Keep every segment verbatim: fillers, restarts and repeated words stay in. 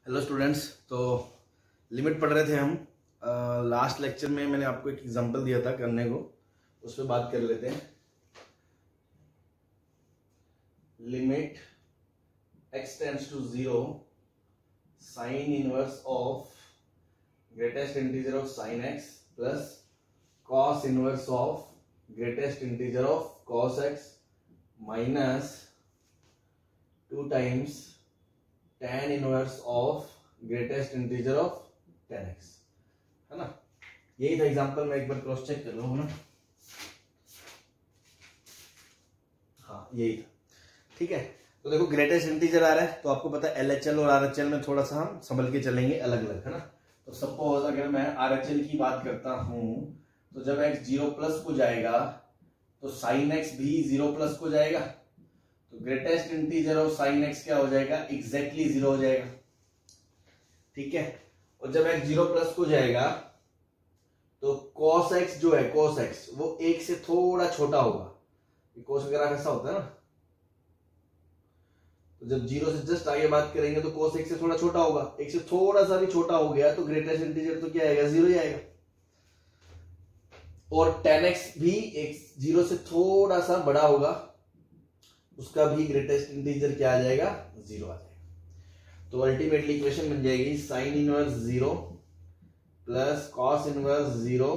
Hello students. तो limit पढ़ रहे थे हम। लास्ट लेक्चर में मैंने आपको एक एग्जांपल दिया था करने को, उस पर बात कर लेते हैं। Limit x tends to zero sine inverse of greatest integer of sine x plus cos inverse of greatest integer of cos x minus two times tan inverse of greatest integer of tan x, है ना। यही था example. मैं एक बार cross check कर रहा हूं ना। हाँ, यही था। ठीक है, तो देखो ग्रेटेस्ट इंटीजर आ रहा है, तो आपको पता है एलएचएल और आरएचएल में थोड़ा सा हम संभल के चलेंगे, अलग अलग, है ना। तो सपोज अगर मैं आरएचएल की बात करता हूं, तो जब एक्स जीरो प्लस को जाएगा तो साइन एक्स भी जीरो प्लस को जाएगा, तो greatest integer of sine x क्या हो जाएगा, एग्जैक्टली जीरो हो जाएगा। ठीक है, और जब एक्स जीरो प्लस को जाएगा तो cos x जो है, cos x वो एक से थोड़ा छोटा होगा। cos ग्राफ ऐसा होता है ना, तो जब जीरो से जस्ट आगे बात करेंगे तो cos एक से थोड़ा छोटा होगा। एक से थोड़ा सा भी छोटा हो गया तो ग्रेटेस्ट इंटीजर तो क्या आएगा, जीरो ही आएगा। और टेन एक्स भी एक जीरो से थोड़ा सा बड़ा होगा, उसका भी ग्रेटेस्ट इंटीजर क्या आ जाएगा, जीरो आ जाएगा। तो अल्टीमेटली इक्वेशन बन जाएगी sine inverse zero plus cos inverse zero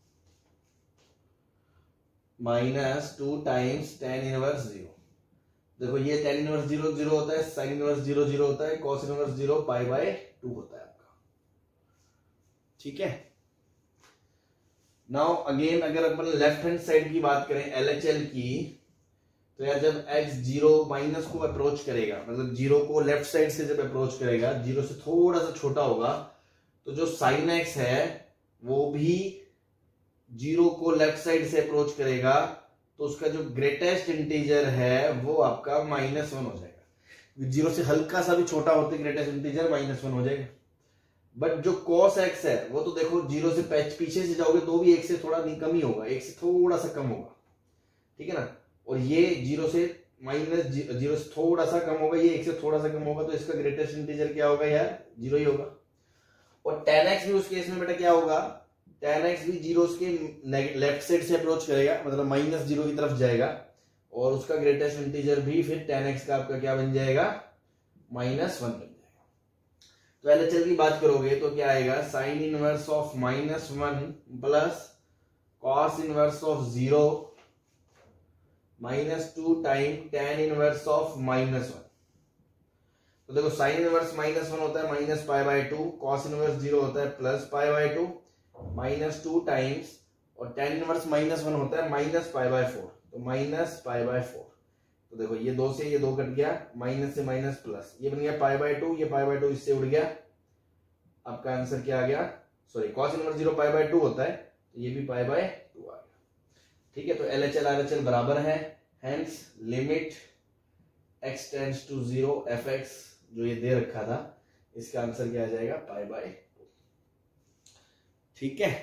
minus two times tan inverse zero. देखो ये टेन इनवर्स जीरो जीरो होता है, साइन इनवर्स जीरो जीरो होता है, cos inverse zero pi by two होता है आपका। ठीक है, नाउ अगेन अगर अपन लेफ्ट हैंड साइड की बात करें एलएचएल की, तो यार जब x जीरो माइनस को अप्रोच करेगा, मतलब जीरो को लेफ्ट साइड से जब अप्रोच करेगा, जीरो से थोड़ा सा छोटा होगा, तो जो साइन x है वो भी जीरो को लेफ्ट साइड से अप्रोच करेगा, तो उसका जो ग्रेटेस्ट इंटीजर है वो आपका माइनस वन हो जाएगा। जीरो से हल्का सा भी छोटा होते ग्रेटेस्ट इंटीजर माइनस वन हो जाएगा। बट जो cos x है वो तो देखो जीरो से पीछे से जाओगे तो भी एक से थोड़ा कम ही होगा, एक से थोड़ा सा कम होगा। ठीक है ना, और ये जीरो से माइनस जीरो से थोड़ा सा कम होगा, ये एक से थोड़ा सा कम होगा, तो इसका ग्रेटेस्ट इंटीजर क्या होगा यार, जीरो ही होगा। और टेन एक्स भी उस केस में बेटा क्या होगा, टेन एक्स भी जीरो के लेफ्ट साइड से अप्रोच करेगा, मतलब माइनस जीरो की तरफ जाएगा, और उसका ग्रेटेस्ट इंटीजर भी फिर टेन एक्स का आपका क्या बन जाएगा, माइनस वन बन जाएगा। तो एलएचएल की बात करोगे तो क्या आएगा, sine inverse of minus one plus cos inverse of zero minus two time tan inverse of minus one. तो देखो साइन इनवर्स माइनस वन होता है minus pi by two, cos inverse zero होता है plus pi by two, minus two times, और tan inverse minus one होता है minus pi by four, तो माइनस पाई बाय फोर। तो देखो ये दो से ये दो कट गया, माइनस से माइनस प्लस, ये बन गया पाई बाय टू, ये पाई बाय टू इससे उड़ गया। आपका आंसर क्या आ गया, sorry cos inverse zero pi by two होता है, तो ये भी पाई बाय टू आ गया। ठीक है, तो एलएचएल आरएचएल बराबर है, hence limit x tends to zero f x जो ये दे रखा था, इसका आंसर क्या आ जाएगा, पाई बाय टू। ठीक है,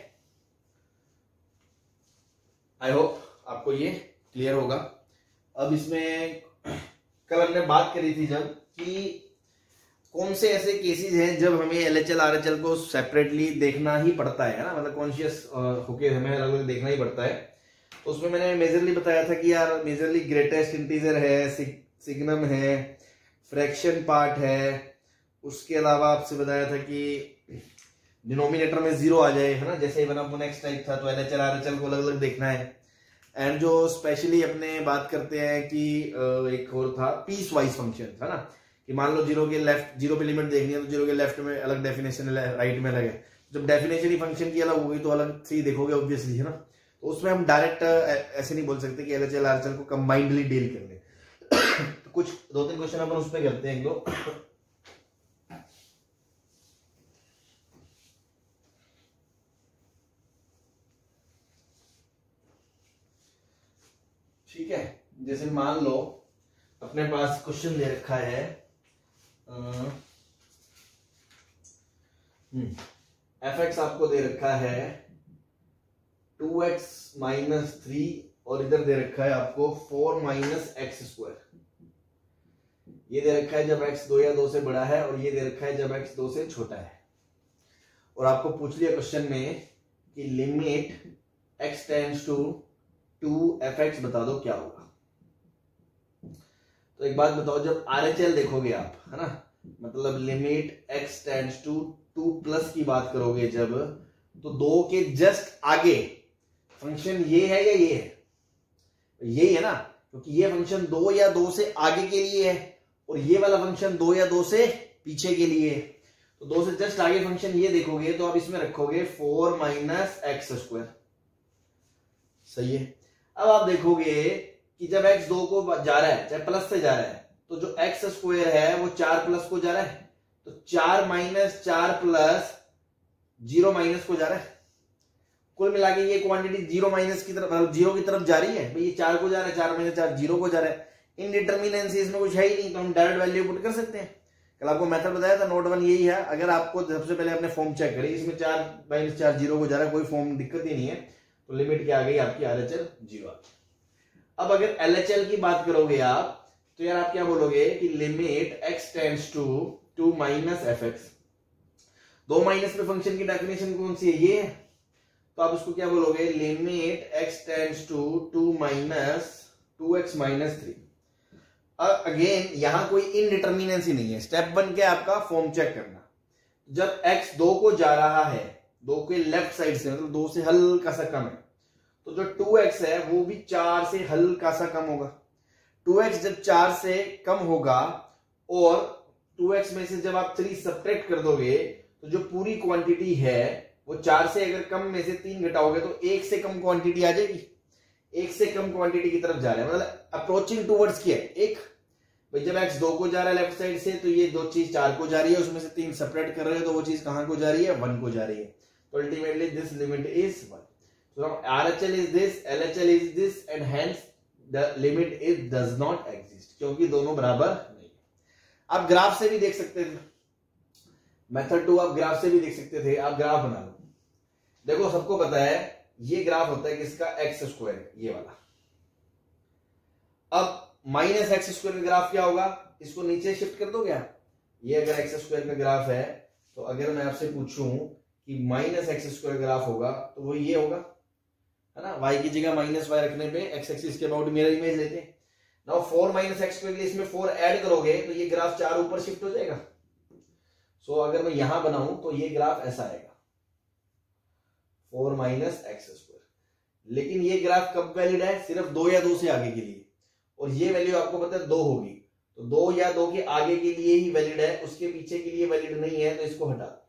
आई होप आपको ये क्लियर होगा। अब इसमें कल हमने बात करी थी जब कि कौन से ऐसे केसेस हैं जब हमें एलएचएल आरएचएल को सेपरेटली देखना ही पड़ता है ना, मतलब कॉन्शियस होके हमें अलग अलग देखना ही पड़ता है। तो उसमें मैंने मेजरली बताया था कि यार मेजरली ग्रेटेस्ट इंटीजर है, सिग्नम है, फ्रैक्शन पार्ट है, उसके अलावा आपसे बताया था कि डिनोमिनेटर में जीरो आ जाए, है ना, जैसे वन अपॉन एक्स टाइप था। तो एलएचएल आरएचएल को अलग अलग देखना है। एंड जो स्पेशली अपने बात करते हैं कि एक और था पीस वाइज फंक्शन था ना, कि मान लो जीरो के लेफ्ट, जीरो पे लिमिट देखनी है तो जीरो के लेफ्ट में अलग डेफिनेशन, राइट में अलग है। जब डेफिनेशन ही फंक्शन की अलग होगी तो अलग से ही देखोगे ऑब्वियसली, है ना। तो उसमें हम डायरेक्ट ऐसे नहीं बोल सकते कि एलएचएल आरएचएल को कंबाइंडली डील कर ले। तो कुछ दो तीन क्वेश्चन अपन उस पर करते हैं, एक दो। ठीक है, जैसे मान लो अपने पास क्वेश्चन दे रखा है, एफ एक्स आपको दे रखा है टू एक्स माइनस थ्री, और इधर दे रखा है आपको फोर माइनस एक्स स्क्वायर। ये दे रखा है जब x दो या दो से बड़ा है, और ये दे रखा है जब x दो से छोटा है। और आपको पूछ लिया क्वेश्चन में कि limit x tends to two f x बता दो क्या होगा। तो एक बात बताओ, जब आरएचएल देखोगे आप, है ना, मतलब limit x tends to two plus की बात करोगे जब, तो दो के जस्ट आगे फंक्शन ये है या ये है? यही है ना, क्योंकि ये फंक्शन दो या दो से आगे के लिए है और ये वाला फंक्शन दो या दो से पीछे के लिए है। तो दो से जस्ट आगे फंक्शन ये देखोगे तो आप इसमें रखोगे फोर माइनस एक्स स्क्वायर, सही है। अब आप देखोगे कि जब x दो को जा रहा है, चाहे प्लस से जा रहा है, तो जो एक्स स्क्वायर है वो चार प्लस को जा रहा है, तो चार माइनस चार प्लस जीरो माइनस को जा रहा है। कुल मिला के ये क्वांटिटी जीरो माइनस की तरफ, जीरो की तरफ जा रही है भाई। ये चार को जा रहा है, चार माइनस चार जीरो को जा रहा है। इनडिटर्मिनेंसी इसमें कुछ है ही नहीं, तो हम डायरेक्ट वैल्यू पुट कर सकते हैं। कल आपको मेथड बताया था, नोट वन यही है। अगर आपको सबसे पहले अपने फॉर्म चेक करें, इसमें चार माइनस चार जीरो को जा रहा है, कोई फॉर्म दिक्कत ही नहीं है, तो लिमिट क्या आ गई आपकी आरएचएल जीरो आ गई। अब अगर एलएचएल की बात करोगे आप, तो यार आप क्या बोलोगे कि limit x tends to two minus f x. दो माइनस में फंक्शन की डेफिनेशन कौन सी है? ये है। तो आप उसको क्या बोलोगे? Limit x tends to two minus two x minus three. Again यहां कोई इनडिटर्मिनेंसी नहीं है। स्टेप वन क्या आपका? फॉर्म चेक करना। जब x दो को जा रहा है, दो के लेफ्ट साइड से, मतलब दो से हल्का सा कम है, तो जो टू एक्स है वो भी चार से हल्का सा कम होगा। टू एक्स जब चार से कम होगा और टू एक्स में से जब आप थ्री सब्ट्रैक्ट कर दोगे, तो जो पूरी क्वांटिटी है वो चार से अगर कम में से तीन घटाओगे तो एक से कम क्वांटिटी आ जाएगी। एक से कम क्वांटिटी की तरफ जा रहा है, मतलब अप्रोचिंग टूवर्ड्स क्या है? एक भाई जब एक्स दो को जा रहा है लेफ्ट साइड से, तो ये दो चीज चार को जा रही है, उसमें से तीन सेपरेट कर रहे हो, तो वो चीज कहां को जा रही है? वन को जा रही है। तो ultimately this limit is one. So now R H L is this, L H L is this, and hence the limit is does not exist, क्योंकि दोनों बराबर नहीं है। आप ग्राफ से भी देख सकते थे, मेथड टू आप ग्राफ से भी देख सकते थे। आप ग्राफ बना लो, देखो सबको पता है ये ग्राफ होता है किसका? एक्स स्क्वायर, ये वाला। अब माइनस एक्स स्क्वायर का ग्राफ क्या होगा? इसको नीचे शिफ्ट कर दोगे आप। ये अगर एक्स स्क्वायर का ग्राफ है, तो अगर मैं आपसे पूछूं कि माइनस एक्स स्क्वायर ग्राफ होगा, तो वो ये होगा, है ना। y की जगह माइनस वाई रखने पे x एक्सिस के अबाउट मेरा इमेज लेते हैं। नाउ फोर माइनस एक्स के लिए इसमें फोर ऐड करोगे तो ये ग्राफ चार ऊपर शिफ्ट हो जाएगा। सो so, अगर मैं यहां बनाऊं तो ये ग्राफ ऐसा आएगा, फोर माइनस एक्स स्क्वायर। लेकिन ये ग्राफ कब वैलिड है? सिर्फ दो या दो से आगे के लिए, और ये वैल्यू आपको पता है दो होगी, तो दो या दो के आगे के लिए ही वैलिड है, उसके पीछे के लिए वैलिड नहीं है, तो इसको हटा दो।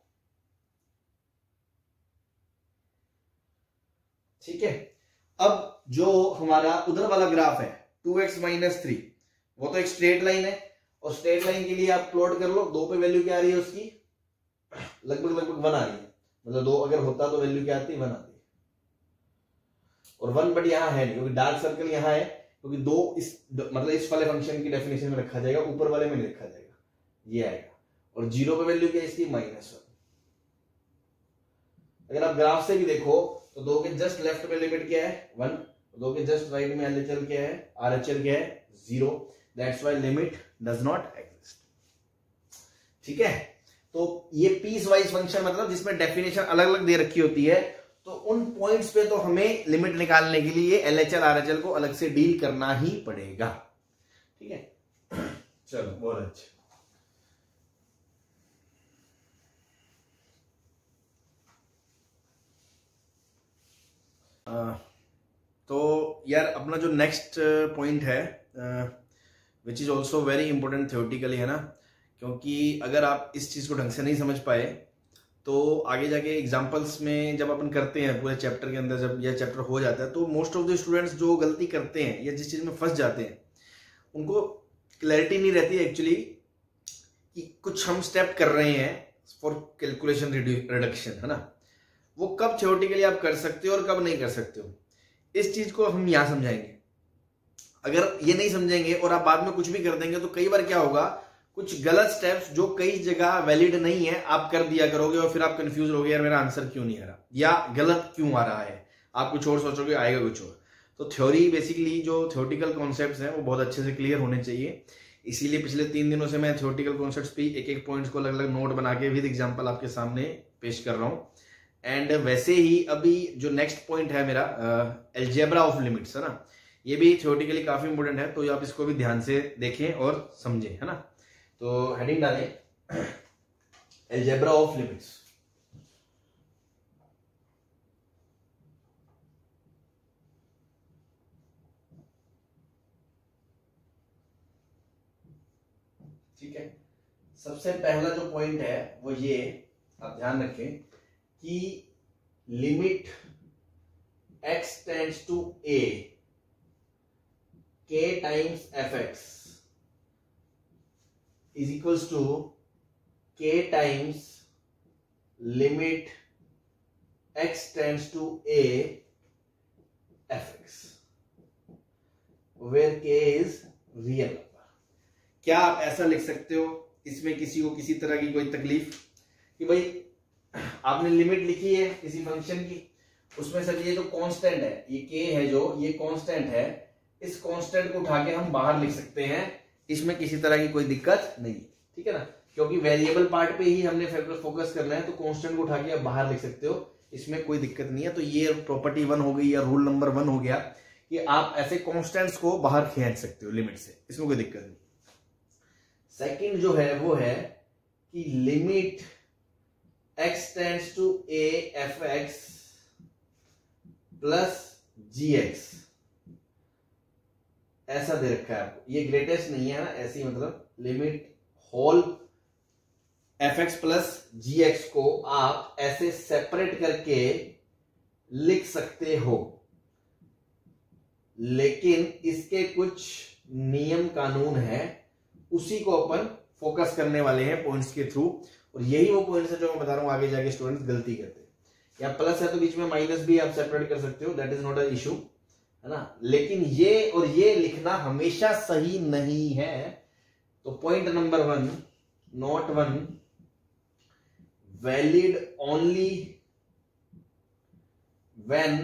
ठीक है। अब जो हमारा उधर वाला ग्राफ है टू एक्स माइनस थ्री, वो तो एक स्ट्रेट लाइन है, और स्ट्रेट लाइन के लिए आप प्लॉट कर लो। दो पे वैल्यू क्या आ रही है उसकी? लगभग लगभग वन आ रही है, मतलब दो अगर होता तो वैल्यू क्या आती? वन आती है। और वन बट यहां है नहीं, क्योंकि डार्क सर्कल यहां है, क्योंकि दो इस मतलब इस वाले फंक्शन की डेफिनेशन में रखा जाएगा, ऊपर वाले में नहीं रखा जाएगा, ये आएगा। और जीरो पे वैल्यू क्या है इसकी? Minus one. अगर आप ग्राफ से भी देखो तो दो के जस्ट लेफ्ट में लिमिट क्या है? वन। दो के जस्ट राइट में एलएचएल क्या है? आरएचएल क्या है? Zero. That's why limit does not exist. ठीक है। तो ये पीस वाइज फंक्शन, मतलब जिसमें डेफिनेशन अलग अलग दे रखी होती है, तो उन पॉइंट्स पे तो हमें लिमिट निकालने के लिए एलएचएल आरएचएल को अलग से डील करना ही पड़ेगा। ठीक है, चलो बहुत अच्छा। Uh, तो यार अपना जो नेक्स्ट पॉइंट है, which is also very important theoretically, है ना, क्योंकि अगर आप इस चीज को ढंग से नहीं समझ पाए तो आगे जाके एग्जांपल्स में जब अपन करते हैं पूरे चैप्टर के अंदर, जब यह चैप्टर हो जाता है, तो मोस्ट ऑफ द स्टूडेंट्स जो गलती करते हैं या जिस चीज में फंस जाते हैं, उनको क्लैरिटी नहीं रहती है एक्चुअली कि कुछ हम स्टेप कर रहे हैं फॉर कैलकुलेशन रिडक्शन, है ना, वो कब थ्योरेटिकली आप कर सकते हो और कब नहीं कर सकते हो। इस चीज को हम यहां समझाएंगे। अगर ये नहीं समझेंगे और आप बाद में कुछ भी कर देंगे, तो कई बार क्या होगा, कुछ गलत स्टेप्स जो कई जगह वैलिड नहीं है आप कर दिया करोगे, और फिर आप कंफ्यूज रहोगे, यार मेरा आंसर क्यों नहीं आ रहा या गलत क्यों आ रहा है, आप कुछ और सोचोगे, आएगा कुछ और। तो थ्योरी बेसिकली जो थ्योरेटिकल कॉन्सेप्ट्स हैं वो बहुत अच्छे से क्लियर होने चाहिए। इसीलिए पिछले तीन दिनों से मैं थ्योरेटिकल कॉन्सेप्ट्स पे एक एक पॉइंट्स को अलग अलग नोट बना के विद एग्जांपल आपके सामने पेश कर रहा हूं। एंड वैसे ही अभी जो नेक्स्ट पॉइंट है मेरा अलजेब्रा ऑफ लिमिट्स है ना, ये भी थ्योरेटिकली काफी इंपॉर्टेंट है, तो आप इसको भी ध्यान से देखें और समझें, है ना। तो हेडिंग डालें अलजेब्रा ऑफ लिमिट्स। ठीक है, सबसे पहला जो पॉइंट है वो ये, आप ध्यान रखें कि limit x tends to a k times f x is equals to k times limit x tends to a f x where k is real. क्या आप ऐसा लिख सकते हो, इसमें किसी को किसी तरह की कोई तकलीफ कि भाई आपने लिमिट लिखी है किसी फंक्शन की, उसमें सर ये जो कांस्टेंट है, ये k है जो ये कांस्टेंट है, इस कांस्टेंट को उठा के हम बाहर लिख सकते हैं, इसमें किसी तरह की कोई दिक्कत नहीं, ठीक है ना, क्योंकि वेरिएबल पार्ट पे ही हमने फोकस करना है, तो कांस्टेंट को उठा के आप बाहर लिख सकते हो, इसमें कोई दिक्कत नहीं है। तो ये प्रॉपर्टी वन हो गई या रूल नंबर वन हो गया कि आप ऐसे कांस्टेंट्स को बाहर खींच सकते हो लिमिट से, इसमें कोई दिक्कत नहीं। सेकंड जो है वो है कि limit x tends to a f x plus g x, ऐसा दे रखा है आपको, ये ग्रेटेस्ट नहीं है ना, ऐसी मतलब limit whole f x plus g x को आप ऐसे सेपरेट करके लिख सकते हो, लेकिन इसके कुछ नियम कानून है, उसी को अपन फोकस करने वाले हैं पॉइंट्स के थ्रू, और यही वो पॉइंट्स है जो मैं बता रहा हूं आगे जाके स्टूडेंट्स गलती करते हैं। या प्लस है तो बीच में माइनस भी आप सेपरेट कर सकते हो, that is not a issue, है ना, लेकिन ये और ये लिखना हमेशा सही नहीं है। तो point number one, not one, valid only when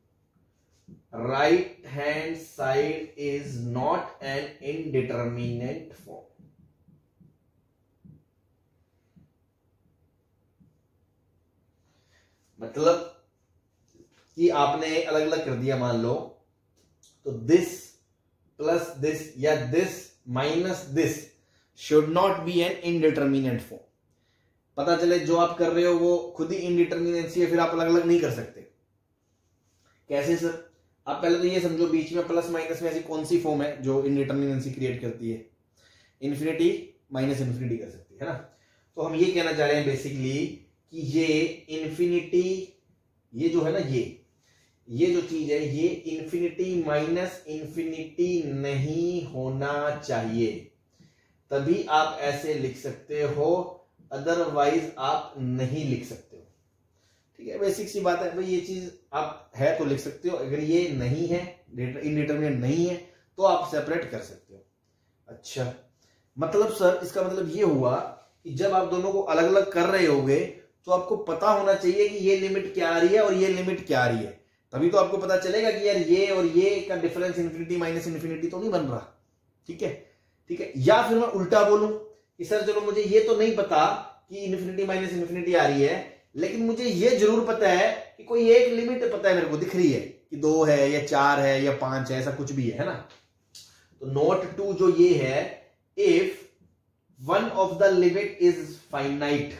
right hand side is not an indeterminate form। मतलब कि आपने अलग अलग कर दिया, मान लो तो दिस प्लस दिस या this minus this should not be an indeterminate form. पता चले जो आप कर रहे हो वो खुद ही इनडिटर्मिनेंसी है, फिर आप अलग अलग नहीं कर सकते। कैसे सर? आप पहले तो ये समझो बीच में प्लस माइनस में ऐसी कौन सी फॉर्म है जो इनडिटर्मिनेंसी क्रिएट करती है? इन्फिनिटी माइनस इन्फिनिटी कर सकती है ना। तो हम ये कहना चाह रहे हैं बेसिकली कि ये इन्फिनिटी, ये जो है ना, ये ये जो चीज है ये इन्फिनिटी माइनस इन्फिनिटी नहीं होना चाहिए, तभी आप ऐसे लिख सकते हो, अदरवाइज आप नहीं लिख सकते हो। ठीक है, बेसिक सी बात है भाई, ये चीज आप है तो लिख सकते हो, अगर ये नहीं है, इनडिटरमिनेट नहीं है, तो आप सेपरेट कर सकते हो। अच्छा, मतलब सर इसका मतलब ये हुआ कि जब आप दोनों को अलग अलग कर रहे होगे तो आपको पता होना चाहिए कि ये लिमिट क्या आ रही है और ये लिमिट क्या आ रही है, तभी तो आपको पता चलेगा कि यार ये और ये का डिफरेंस इन्फिनिटी माइनस इन्फिनिटी तो नहीं बन रहा। ठीक है, ठीक है। या फिर मैं उल्टा बोलूं कि सर चलो मुझे ये तो नहीं पता कि इन्फिनिटी माइनस इन्फिनिटी आ रही है, लेकिन मुझे ये जरूर पता है कि कोई एक लिमिट पता है, मेरे को दिख रही है कि दो है या चार है या पांच है, ऐसा कुछ भी है, है ना। तो नोट टू जो ये है, if one of the limit is finite,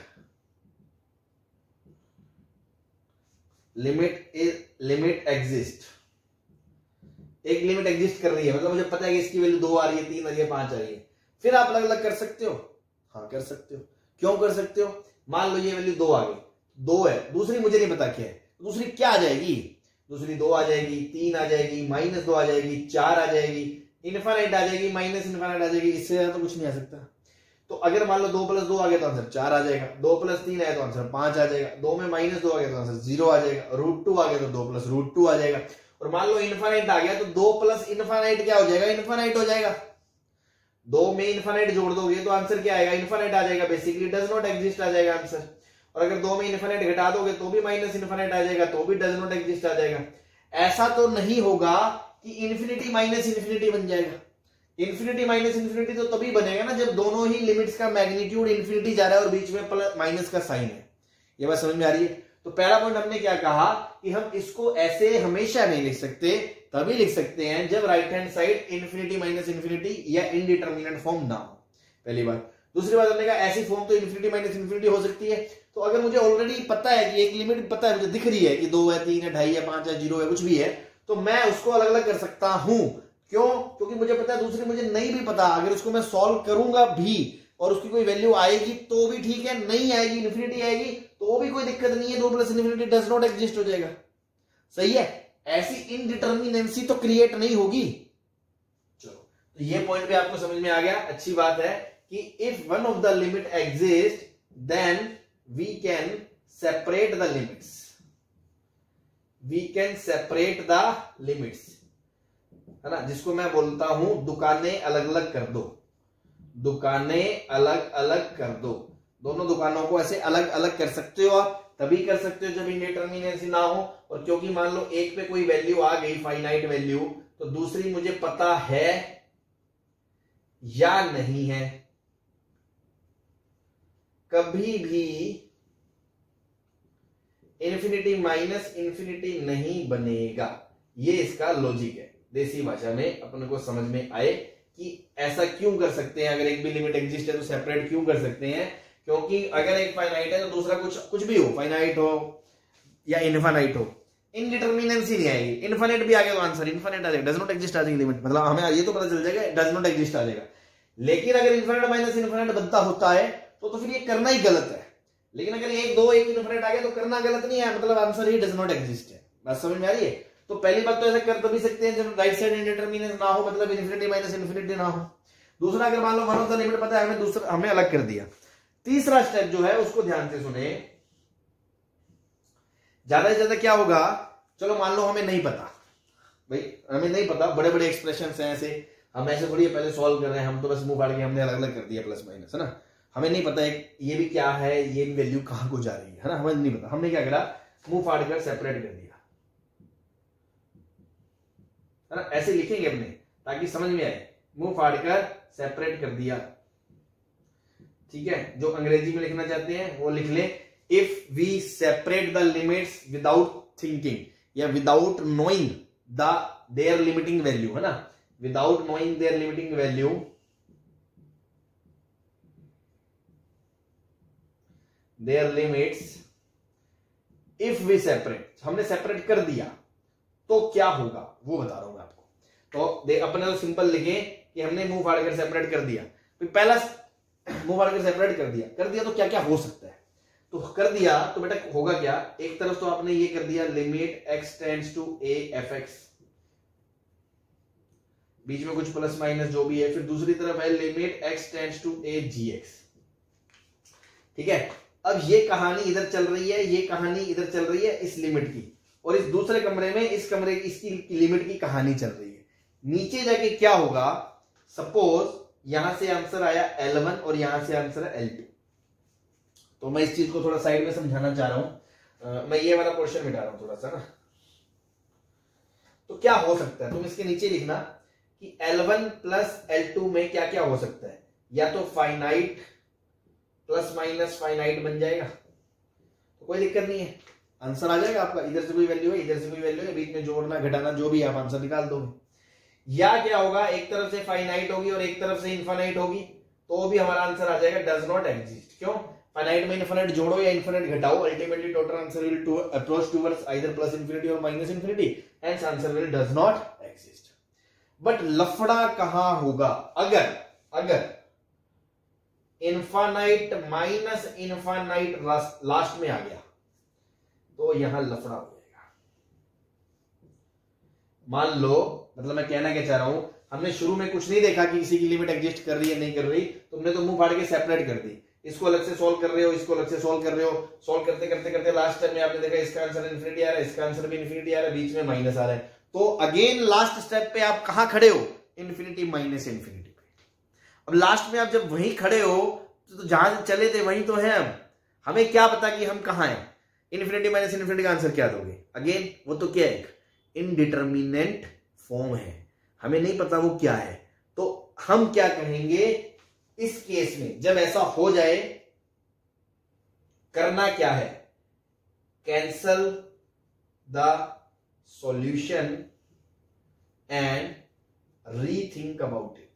limit is limit exist, एक लिमिट एग्जिस्ट कर रही है, मतलब मुझे पता है कि इसकी वैल्यू दो आ रही है, तीन आ रही है, पांच आ रही है, फिर आप अलग अलग कर सकते हो। हाँ कर सकते हो। क्यों कर सकते हो? मान लो ये वैल्यू दो आ गई, दो है, दूसरी मुझे नहीं पता क्या है, दूसरी क्या आ जाएगी? दूसरी दो आ जाएगी, तीन आ जाएगी, माइनस दो आ जाएगी, चार आ जाएगी, इनफाइनाइट आ जाएगी, माइनस इनफाइनाइट आ जाएगी, इससे ज्यादा तो कुछ नहीं आ सकता। तो अगर मान लो दो प्लस दो आ गया तो आंसर चार आ जाएगा, दो प्लस तीन आया तो आंसर पांच आ जाएगा, दो में माइनस दो आ गया तो आंसर जीरो आ जाएगा, रूट टू आ गया तो दो प्लस रूट टू आ जाएगा, और मान लो इनफाइनाइट आ गया तो दो प्लस इनफाइनाइट क्या हो जाएगा? इनफाइनाइट हो जाएगा। दो में इनफाइनाइट जोड़ दोगे तो आंसर क्या आएगा? इनफाइनाइट आ जाएगा, बेसिकली डज नॉट एग्जिस्ट आ जाएगा आंसर। और अगर दो में इनफाइनाइट घटा दोगे तो भी माइनस इनफाइनाइट आ जाएगा, तो भी डज नॉट एग्जिस्ट आ जाएगा। ऐसा तो नहीं होगा कि इन्फिनिटी माइनस इन्फिनिटी बन जाएगा, इन्फिनिटी माइनस इन्फिनिटी तो तभी बनेगा ना जब दोनों ही लिमिट्स का मैग्नीट्यूड इन्फिनिटी जा रहा है और बीच में प्लस माइनस का साइन है। ये बात समझ में आ रही है? तो पहला पॉइंट हमने क्या कहा कि हम इसको ऐसे हमेशा नहीं लिख सकते, तभी लिख सकते हैं जब right hand side infinity minus infinity या इनडिटरमिनेंट फॉर्म ना हो, पहली बात। दूसरी बात हमने कहा ऐसी फॉर्म तो इन्फिनिटी माइनस इन्फिनिटी हो सकती है। तो अगर मुझे ऑलरेडी पता है कि एक लिमिट पता है, मुझे दिख रही है कि दो है, तीन है, ढाई है, पांच है, जीरो है, कुछ भी है, तो मैं उसको अलग अलग कर सकता हूं। क्यों? क्योंकि मुझे पता है दूसरी मुझे नहीं भी पता, अगर उसको मैं सॉल्व करूंगा भी और उसकी कोई वैल्यू आएगी तो भी ठीक है, नहीं आएगी इन्फिनिटी आएगी तो भी कोई दिक्कत नहीं है, दो plus infinity does not exist हो जाएगा। सही है? ऐसी इनडिटर्मिनेंसी तो क्रिएट नहीं होगी। चलो, तो ये पॉइंट भी आपको समझ में आ गया, अच्छी बात है कि if one of the limit exist then we can separate the limits, we can separate the limits, है ना, जिसको मैं बोलता हूं दुकानें अलग अलग कर दो, दुकानें अलग अलग कर दो। दोनों दुकानों को ऐसे अलग अलग कर सकते हो आप, तभी कर सकते हो जब इनडिटरमिनेंसी ना हो। और क्योंकि मान लो एक पे कोई वैल्यू आ गई, फाइनाइट वैल्यू, तो दूसरी मुझे पता है या नहीं है, कभी भी इन्फिनिटी माइनस इन्फिनिटी नहीं बनेगा। ये इसका लॉजिक है, देसी भाषा में अपने को समझ में आए कि ऐसा क्यों कर सकते हैं। अगर एक भी लिमिट एग्जिस्ट है तो सेपरेट क्यों कर सकते हैं? क्योंकि अगर एक फाइनाइट है तो दूसरा कुछ कुछ भी हो, फाइनाइट हो या इनफाइनाइट हो, इनडिटरमिनेंसी नहीं आएगी। इनफाइनाइट भी आ गया तो आंसर इनफाइनाइट आ जाएगा, डज नॉट एग्जिस्ट आ जाएगी लिमिट, मतलब हमें ये तो पता चल जाएगा डज नॉट एग्जिस्ट आ जाएगा। लेकिन अगर इनफाइनाइट माइनस इनफाइनाइट बनता होता है तो, तो फिर ये करना ही गलत है। लेकिन अगर एक दो एक इनफाइनाइट आ गया तो करना गलत नहीं है, मतलब आंसर ही डज नॉट एग्जिस्ट है। बात समझ में आ रही है? तो पहली बात तो ऐसा कर तभी सकते हैं जब राइट साइड इनडिटरमिनेंट ना हो, मतलब इन्फिनिटी माइनस इन्फिनिटी ना हो। दूसरा, अगर मान लो वन ऑफ द लिमिट पता है हमें, दूसरा हमें अलग कर दिया। तीसरा स्टेप जो है उसको ध्यान से सुने, ज्यादा से ज्यादा क्या होगा, चलो मान लो हमें नहीं पता, भाई हमें नहीं पता, बड़े बड़े एक्सप्रेशन हैं ऐसे, हम ऐसे थोड़ी पहले सॉल्व कर रहे हैं, हम तो बस मुंह फाड़ के हमने अलग अलग कर दिया प्लस माइनस, है ना, हमें नहीं पता एक ये भी क्या है, ये भी वैल्यू कहां को जा रही है, है ना, हमें नहीं पता। हमने क्या करा, मुंह फाड़ कर सेपरेट कर दिया, है ना, ऐसे लिखेंगे अपने ताकि समझ में आए, मुंह फाड़ कर सेपरेट कर दिया। ठीक है, जो अंग्रेजी में लिखना चाहते हैं वो लिख ले, if we separate the limits without thinking या without knowing the their limiting value, है ना, without knowing their limiting value, their limits, if we separate, हमने सेपरेट कर दिया तो क्या होगा वो बता रहा हूं मैं आपको। तो दे अपने तो सिंपल लिखे कि हमने मुंह फाड़ कर सेपरेट कर दिया, तो पहला मुंह फाड़ कर सेपरेट कर दिया, कर दिया तो क्या क्या हो सकता है, तो कर दिया तो बेटा होगा क्या, एक तरफ तो आपने ये कर दिया limit x tends to a fx, बीच में कुछ प्लस माइनस जो भी है, फिर दूसरी तरफ है limit x tends to a gx। ठीक है, अब ये कहानी इधर चल रही है, ये कहानी इधर चल रही है इस लिमिट की, और इस दूसरे कमरे में इस कमरे की इसकी लिमिट की कहानी चल रही है। नीचे जाके क्या होगा, सपोज यहां से आंसर आया एल वन और यहां से आंसर है एल टू, तो मैं इस चीज को थोड़ा साइड में समझाना चाह रहा हूं, मैं ये वाला क्वेश्चन मिटा रहा हूं थोड़ा सा ना। तो क्या हो सकता है, तुम इसके नीचे लिखना कि L one plus L two में क्या क्या हो सकता है, या तो फाइनाइट प्लस माइनस फाइनाइट बन जाएगा, तो कोई दिक्कत नहीं है, आंसर आ जाएगा आपका, इधर से कोई वैल्यू है इधर से कोई वैल्यू है, बीच में जोड़ना घटाना जो भी आप आंसर निकाल दोगे। या क्या होगा, एक तरफ से फाइनाइट होगी और एक तरफ से इनफाइनाइट होगी, तो भी हमारा आंसर आ जाएगा डज नॉट एग्जिस्ट। क्यों, फाइनाइट में इनफाइनाइट जोड़ो या इनफाइनाइट घटाओ, ultimately total answer will to approach towards either plus infinity और minus infinity, hence answer will does not exist. But लफड़ा कहां होगा, अगर अगर इनफाइनाइट माइनस इनफाइनाइट लास्ट में आ गया तो यहां लफड़ा हो जाएगा। मान लो, मतलब मैं कहना क्या चाह रहा हूं, हमने शुरू में कुछ नहीं देखा कि किसी की लिमिट एग्जिस्ट कर रही है नहीं कर रही, तुमने तो मुंह फाड़ के सेपरेट कर दी, इसको अलग से सॉल्व कर रहे हो, इसको अलग से सॉल्व कर रहे हो, सॉल्व करते करते करते लास्ट टाइम में आपने देखा इसका आंसर इन्फिनिटी आ रहा है, इसका आंसर भी इन्फिनिटी आ रहा है, बीच में माइनस आ रहा है, तो अगेन लास्ट स्टेप पे आप कहां खड़े हो, इन्फिनिटी माइनस इन्फिनिटी पे। अब लास्ट में आप जब वहीं खड़े हो तो जहां चले थे वहीं तो है, अब हमें क्या पता कि हम कहां हैं, इन्फिनिटी माइनस इन्फिनिटी का आंसर क्या दोगे, अगेन वो तो क्या है, इनडिटरमिनेंट फॉर्म है, हमें नहीं पता वो क्या है, तो हम क्या कहेंगे इस केस में, जब ऐसा हो जाए करना क्या है, cancel the solution and rethink about it.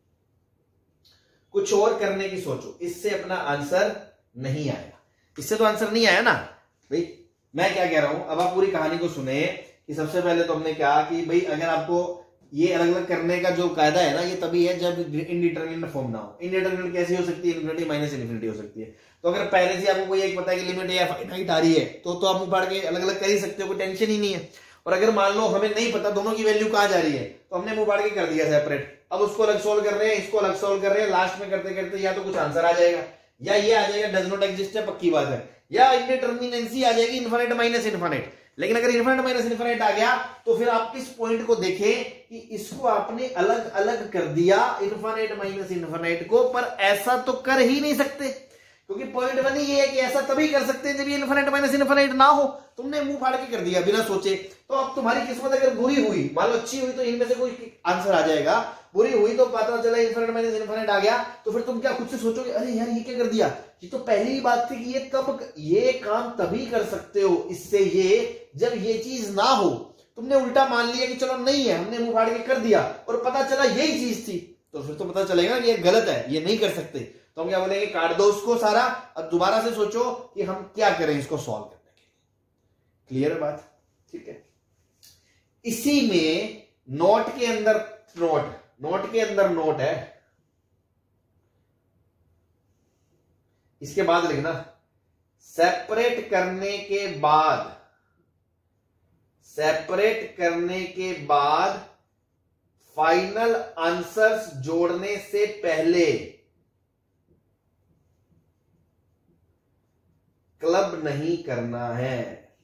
कुछ और करने की सोचो, इससे अपना आंसर नहीं आएगा। इससे तो आंसर नहीं आया ना भाई। मैं क्या कह रहा हूं, अब आप पूरी कहानी को सुने कि सबसे पहले तो हमने कहा कि भाई अगर आपको ये अलग अलग करने का जो कायदा है ना, ये तभी है जब इनडिटरमिनेट फॉर्म ना हो। इनडिटरमिनेट कैसी हो सकती है, इन्फिनिटी माइनस इन्फिनिटी हो सकती है। तो अगर पहले से आपको कोई एक पता है कि लिमिट या फाइनाइट आ रही है तो तो आप उपाड़ के अलग अलग कर ही सकते हो, कोई टेंशन ही नहीं है। और अगर मान लो हमें नहीं पता दोनों की वैल्यू कहां जा रही है तो हमने मुंह फाड़ के कर दिया सेपरेट। अब उसको अलग सोल्व कर रहे हैं, इसको अलग सोल्व कर रहे हैं, लास्ट में करते करते या तो कुछ आंसर आ जाएगा या ये आ जाएगा डज नॉट एग्जिस्ट है, पक्की बात है, या इंडिटरमिनेंसी आ जाएगी इनफिनिट माइनस इनफिनिट। लेकिन अगर इनफिनिट माइनस इनफिनिट आ गया तो फिर आप इस पॉइंट को देखें कि इसको आपने अलग अलग कर दिया इनफिनिट माइनस इनफिनिट को, पर ऐसा तो कर ही नहीं सकते, क्योंकि पॉइंट वन ये है कि ऐसा तभी कर सकते हैं जब ये इनफिनिट माइनस इनफिनिट ना हो। तुमने मुंह फाड़ के कर दिया बिना सोचे, तो अब तुम्हारी किस्मत अगर बुरी हुई, मान लो अच्छी हुई तो इनमें से कोई आंसर आ जाएगा, बुरी हुई तो पता चला इनफिनिट माइनस इनफिनिट आ गया, तो फिर तुम क्या खुद से सोचोगे अरे यार ये क्या कर दिया, ये तो पहली ही बात थी कि ये तब ये काम तभी कर सकते हो इससे ये जब ये चीज ना हो। तुमने उल्टा मान लिया कि चलो नहीं है, हमने मुंह फाड़ के कर दिया और पता चला यही चीज थी, तो फिर तो पता चलेगा कि ये गलत है, ये नहीं कर सकते। तो हम क्या बोलेंगे, काट दो उसको सारा और दोबारा से सोचो कि हम क्या करें इसको सॉल्व करने के लिए। क्लियर है बात, ठीक है। इसी में नोट के अंदर नोट नोट के अंदर नोट है, इसके बाद लिखना सेपरेट करने के बाद सेपरेट करने के बाद फाइनल आंसर्स जोड़ने से पहले क्लब नहीं करना है।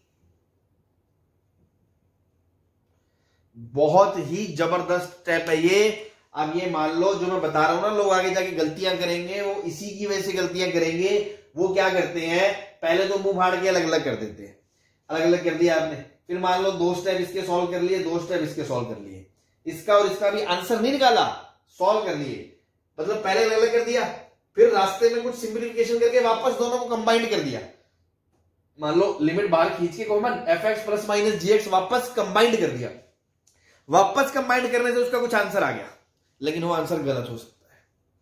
बहुत ही जबरदस्त स्टेप है ये। अब ये मान लो जो मैं बता रहा हूं ना, लोग आगे जाके गलतियां करेंगे, वो इसी की वजह से गलतियां करेंगे। वो क्या करते हैं, पहले तो मुंह फाड़ के अलग अलग कर देते हैं, अलग अलग कर दिया आपने, फिर मान लो दो स्टेप इसके सॉल्व कर लिए, दो स्टेप इसके सॉल्व कर लिए, इसका और इसका भी आंसर नहीं निकाला, सॉल्व कर लिए, मतलब पहले अलग अलग कर दिया, फिर रास्ते में कुछ सिंप्लीफिकेशन करके वापस दोनों को कंबाइंड कर दिया। मान लो लिमिट बाहर खींच के common f x plus minus g x वापस कंबाइंड कर दिया, वापस कंबाइंड करने से उसका कुछ आंसर आ गया, लेकिन वो आंसर गलत हो सकता है।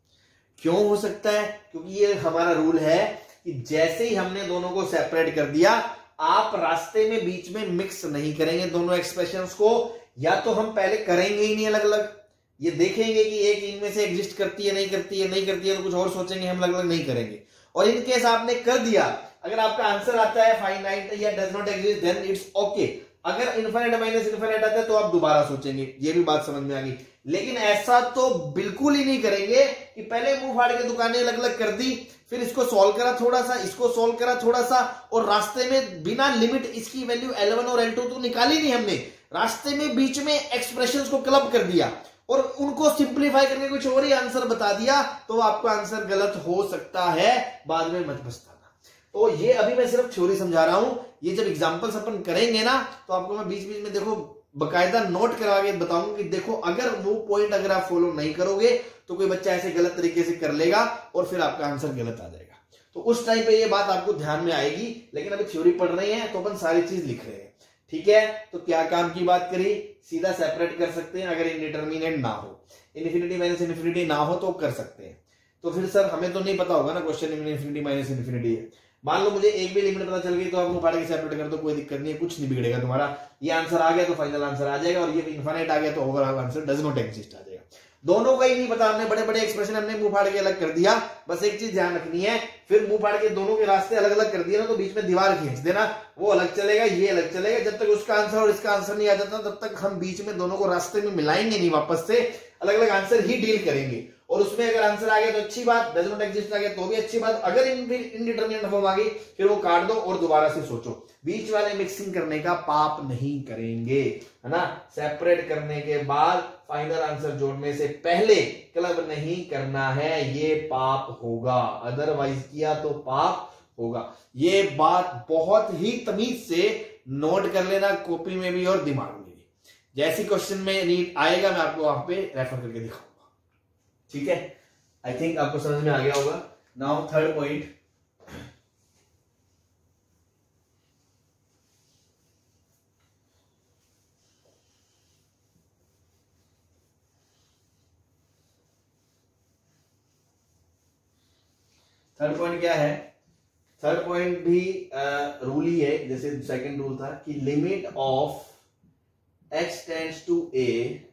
क्यों हो सकता है, क्योंकि ये हमारा रूल है कि जैसे ही हमने दोनों को सेपरेट कर दिया, आप रास्ते में बीच में मिक्स नहीं करेंगे दोनों एक्सप्रेशंस को। या तो हम पहले करेंगे ही नहीं अलग अलग, ये देखेंगे कि एक इनमें से एग्जिस्ट करती है नहीं करती है, नहीं करती है तो कुछ और सोचेंगे, हम अलग अलग नहीं करेंगे। और इन केस आपने कर दिया, अगर आपका आंसर आता है फाइनाइट या does not exist, then it's okay. अगर इनफिनिट माइनस इनफिनिट आता है तो आप दोबारा सोचेंगे, ये भी बात समझ में आ गई। लेकिन ऐसा तो बिल्कुल ही नहीं करेंगे कि पहले मुंह फाड़ के दुकानें अलग अलग कर दी, फिर इसको सॉल्व करा थोड़ा सा, इसको सॉल्व करा थोड़ा सा, और रास्ते में बिना लिमिट इसकी वैल्यू एल वन और एल टू तो निकाली नहीं हमने, रास्ते में बीच में एक्सप्रेशंस को क्लब कर दिया और उनको सिंप्लीफाई करके कुछ और ही आंसर बता दिया, तो आपका आंसर गलत हो सकता है, बाद में मत पछताना। तो ये अभी मैं सिर्फ थ्योरी समझा रहा हूं, ये जब एग्जांपल्स अपन करेंगे ना तो आपको मैं बीच बीच में देखो बकायदा नोट करा के बताऊंगा कि देखो अगर वो पॉइंट अगर आप फॉलो नहीं करोगे तो कोई बच्चा ऐसे गलत तरीके से कर लेगा और फिर आपका आंसर गलत आ जाएगा। तो उस टाइम पे ये बात आपको ध्यान में आएगी। लेकिन अभी थ्योरी पढ़ रहे हैं तो अपन सारी चीज लिख रहे हैं, ठीक है। तो क्या काम की बात करी, सीधा सेपरेट कर सकते हैं अगर इनडिटरमिनेट ना हो, इन्फिनिटी माइनस इन्फिनिटी ना हो तो कर सकते हैं। तो फिर सर हमें तो नहीं पता होगा ना क्वेश्चन में इन्फिनिटी माइनस इन्फिनिटी है, मान लो मुझे एक भी लिमिट पता चल गई तो आप मुंह फाड़ के सेपरेट कर दो, कोई दिक्कत नहीं है, कुछ नहीं बिगड़ेगा तुम्हारा। ये आंसर आ गया तो फाइनल आंसर आ जाएगा, और ये इनफिनिट आ गया तो overall answer does not exist आ जाएगा। दोनों का ही नहीं पता, हमने बड़े बड़े एक्सप्रेशन हमने मुंह फाड़ के अलग कर दिया। बस एक चीज ध्यान रखनी है, फिर मुंह फाड़ के दोनों के रास्ते अलग अलग कर दिए ना तो बीच में दीवार खींच देना, वो अलग चलेगा ये अलग चलेगा। जब तक उसका आंसर और इसका आंसर नहीं आ जाता तब तक हम बीच में दोनों को रास्ते में मिलाएंगे नहीं, वापस से अलग अलग आंसर ही डील करेंगे। और उसमें अगर आंसर आ गया तो अच्छी बात, डज नॉट एग्जिस्ट आ गया तो भी अच्छी बात। अगर इनडिटरमिनेट फॉर्म आ गई फिर वो काट दो और दोबारा से सोचो। बीच वाले मिक्सिंग करने का पाप नहीं करेंगे, है ना। सेपरेट करने के बाद फाइनल आंसर जोड़ने से पहले क्लब नहीं करना है, ये पाप होगा, अदरवाइज किया तो पाप होगा। ये बात बहुत ही तमीज से नोट कर लेना कॉपी में भी और दिमाग में भी। जैसी क्वेश्चन में नीट आएगा मैं आपको वहां पे रेफर करके दिखाऊंगा। ठीक है, आई थिंक आपको समझ में आ गया होगा। Now third point, third point क्या है? थर्ड पॉइंट भी रूल ही है जैसे सेकंड रूल था कि limit of x tends to a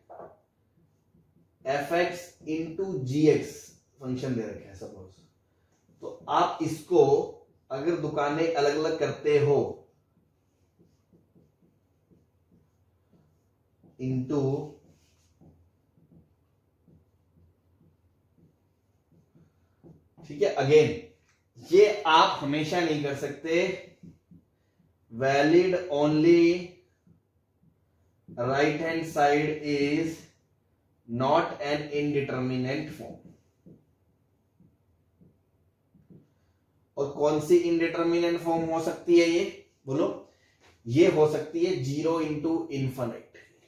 f x into g x function दे रखे हैं सपोज, तो आप इसको अगर दुकानें अलग अलग करते हो इंटू ठीक है, अगेन ये आप हमेशा नहीं कर सकते, valid only right hand side is not an indeterminate form. और कौन सी इनडिटर्मिनेंट फॉर्म हो सकती है ये बोलो? ये हो सकती है जीरो इंटू इन्फिनिट।